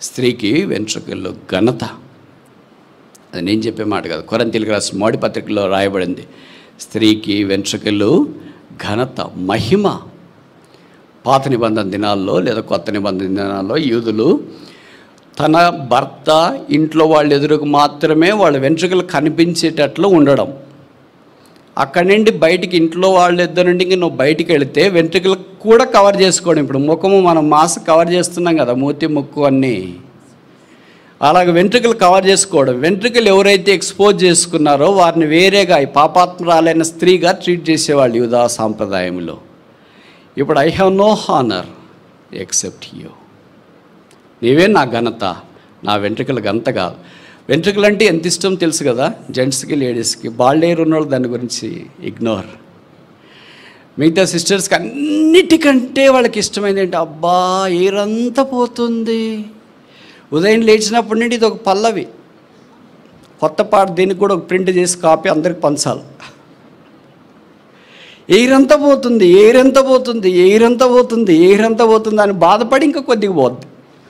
స్త్రీకి వెంట్రుకల్లో ఘనత. అది నేను చెప్పే మాట కాదు, కొరింథీయులకు రాసిన మొదటి పత్రికలో రాయబడింది. స్త్రీకి వెంట్రుకలు ఘనత, మహిమ. పాత నిబంధన దినాల్లో లేదా కొత్త నిబంధన దినాల్లో యూదులు తన భర్త ఇంట్లో వాళ్ళ ఎదురుకు మాత్రమే వాళ్ళ వెంట్రుకలు కనిపించేటట్లు ఉండడం. అక్కడి నుండి బయటికి ఇంట్లో వాళ్ళ ఇద్దరు నుండి ఇంక నువ్వు బయటికి వెళితే వెంట్రుకలు కూడా కవర్ చేసుకోవడం. ఇప్పుడు ముఖము మనం మాస్క్ కవర్ చేస్తున్నాం కదా, మూతి ముక్కు అన్నీ, అలాగే వెంట్రుకలు కవర్ చేసుకోవడం. వెంట్రుకలు ఎవరైతే ఎక్స్పోజ్ చేసుకున్నారో వారిని వేరేగా ఈ పాపాత్మరాలైన స్త్రీగా ట్రీట్ చేసేవాళ్ళు యూదా సాంప్రదాయంలో. ఇప్పుడు I have no honour except you. నీవే నా ఘనత, నా వెంట్రుకలు ఘనత కాదు. వెంట్రుకలు అంటే ఎంత ఇష్టం తెలుసు కదా, జెంట్స్కి లేడీస్కి. బాల్డ్ హెయిర్ ఉన్నవాళ్ళు దాని గురించి ఇగ్నోర్. మిగతా సిస్టర్స్కి అన్నిటికంటే వాళ్ళకి ఇష్టమైంది ఏంటి, అబ్బా హెయిర్ అంతా పోతుంది. ఉదయం లేచినప్పటి నుండి ఇది ఒక పల్లవి, కొత్త పాట, దీనికి కూడా ఒక ప్రింట్ చేసి కాపీ అందరికి పంచాలి. ఎయిర్ అంతా పోతుంది, ఎయిర్ అంతా పోతుంది, ఎయిర్ అంతా పోతుంది, ఎయిర్ అంతా పోతుంది అని బాధపడి ఇంకా కొద్దిగా పోద్ది.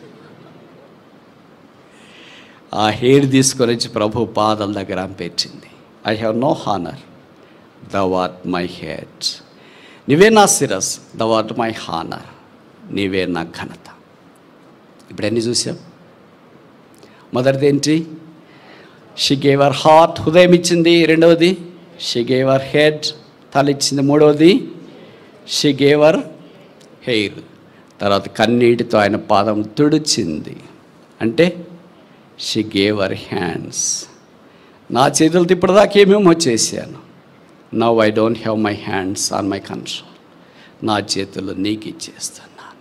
ఆ హెయిర్ తీసుకొని వచ్చి ప్రభు పాదాల దగ్గర పేర్చింది. I have no honour, thou art my head. నీవే నా శిరస్, దౌ ఆర్ట్ మై హానర్. నీవే నా ఘనత. ఇప్పుడు అన్నీ చూసాం. మొదటిది ఏంటి, షీ గేవ్ హర్ హార్ట్, హృదయం ఇచ్చింది. రెండవది షీ గేవ్ హర్ హెడ్, తల ఇచ్చింది. మూడవది షీ గేవ్ హర్ హెయిర్. తర్వాత కన్నీటితో ఆయన పాదం తుడిచింది. అంటే షీ గేవ్ హర్ హ్యాండ్స్. నా చేతులతో ఇప్పటిదాకా ఏమేమో చేశాను, now I don't have my hands on my control. నా చేతులు నీకు ఇచ్చేస్తున్నాను.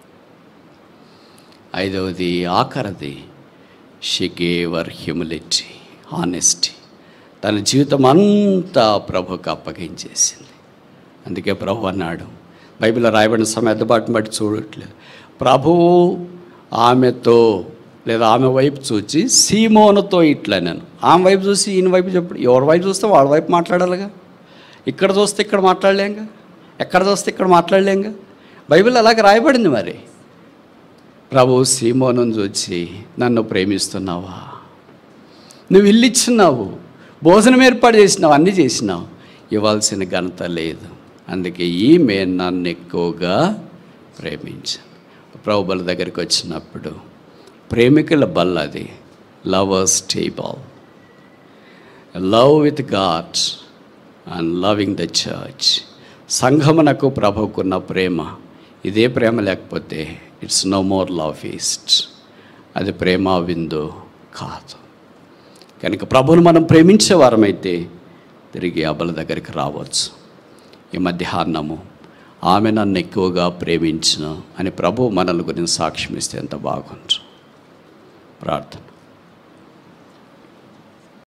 ఐదవది ఆఖరిది, she gave her humility, honesty. తన జీవితం అంతా ప్రభుకు అప్పగించేసింది. అందుకే ప్రభు అన్నాడు, బైబిల్లో రాయబడిన సమయద్దుబాటును బట్టి చూడట్లేదు, ప్రభువు ఆమెతో లేదా ఆమె వైపు చూసి సీమోనుతో ఇట్లా, నేను ఆమె వైపు చూసి ఈయన వైపు చెప్పు. ఎవరి వైపు చూస్తే వాళ్ళ వైపు మాట్లాడాలిగా. ఇక్కడ చూస్తే ఇక్కడ మాట్లాడలేంగా, ఎక్కడ చూస్తే ఇక్కడ మాట్లాడలేంగా. బైబిల్ అలాగే రాయబడింది. మరి ప్రభు సీమోను చూసి, నన్ను ప్రేమిస్తున్నావా, నువ్వు ఇల్లు ఇచ్చినావు, భోజనం ఏర్పాటు చేసినావు, అన్నీ చేసినావు, ఇవ్వాల్సిన ఘనత లేదు. అందుకే ఈమె నన్ను ఎక్కువగా ప్రేమించాను. ప్రభు బల దగ్గరికి వచ్చినప్పుడు ప్రేమికుల బల్ల అది, lovers table. Love with God and loving the church. సంఘమునకు ప్రభుకున్న ప్రేమ, ఇదే ప్రేమ లేకపోతే it's no more love feast. అది ప్రేమ విందు కాదు. కనుక ప్రభువును మనం ప్రేమించే వారమైతే తిరిగి ఆ బల దగ్గరికి రావచ్చు. ఈ మధ్యాహ్నము ఆమె నన్ను ఎక్కువగా ప్రేమించును అని ప్రభు మనల గురించి సాక్ష్యం ఇస్తే ఎంత బాగుంటుంది. ప్రార్థన.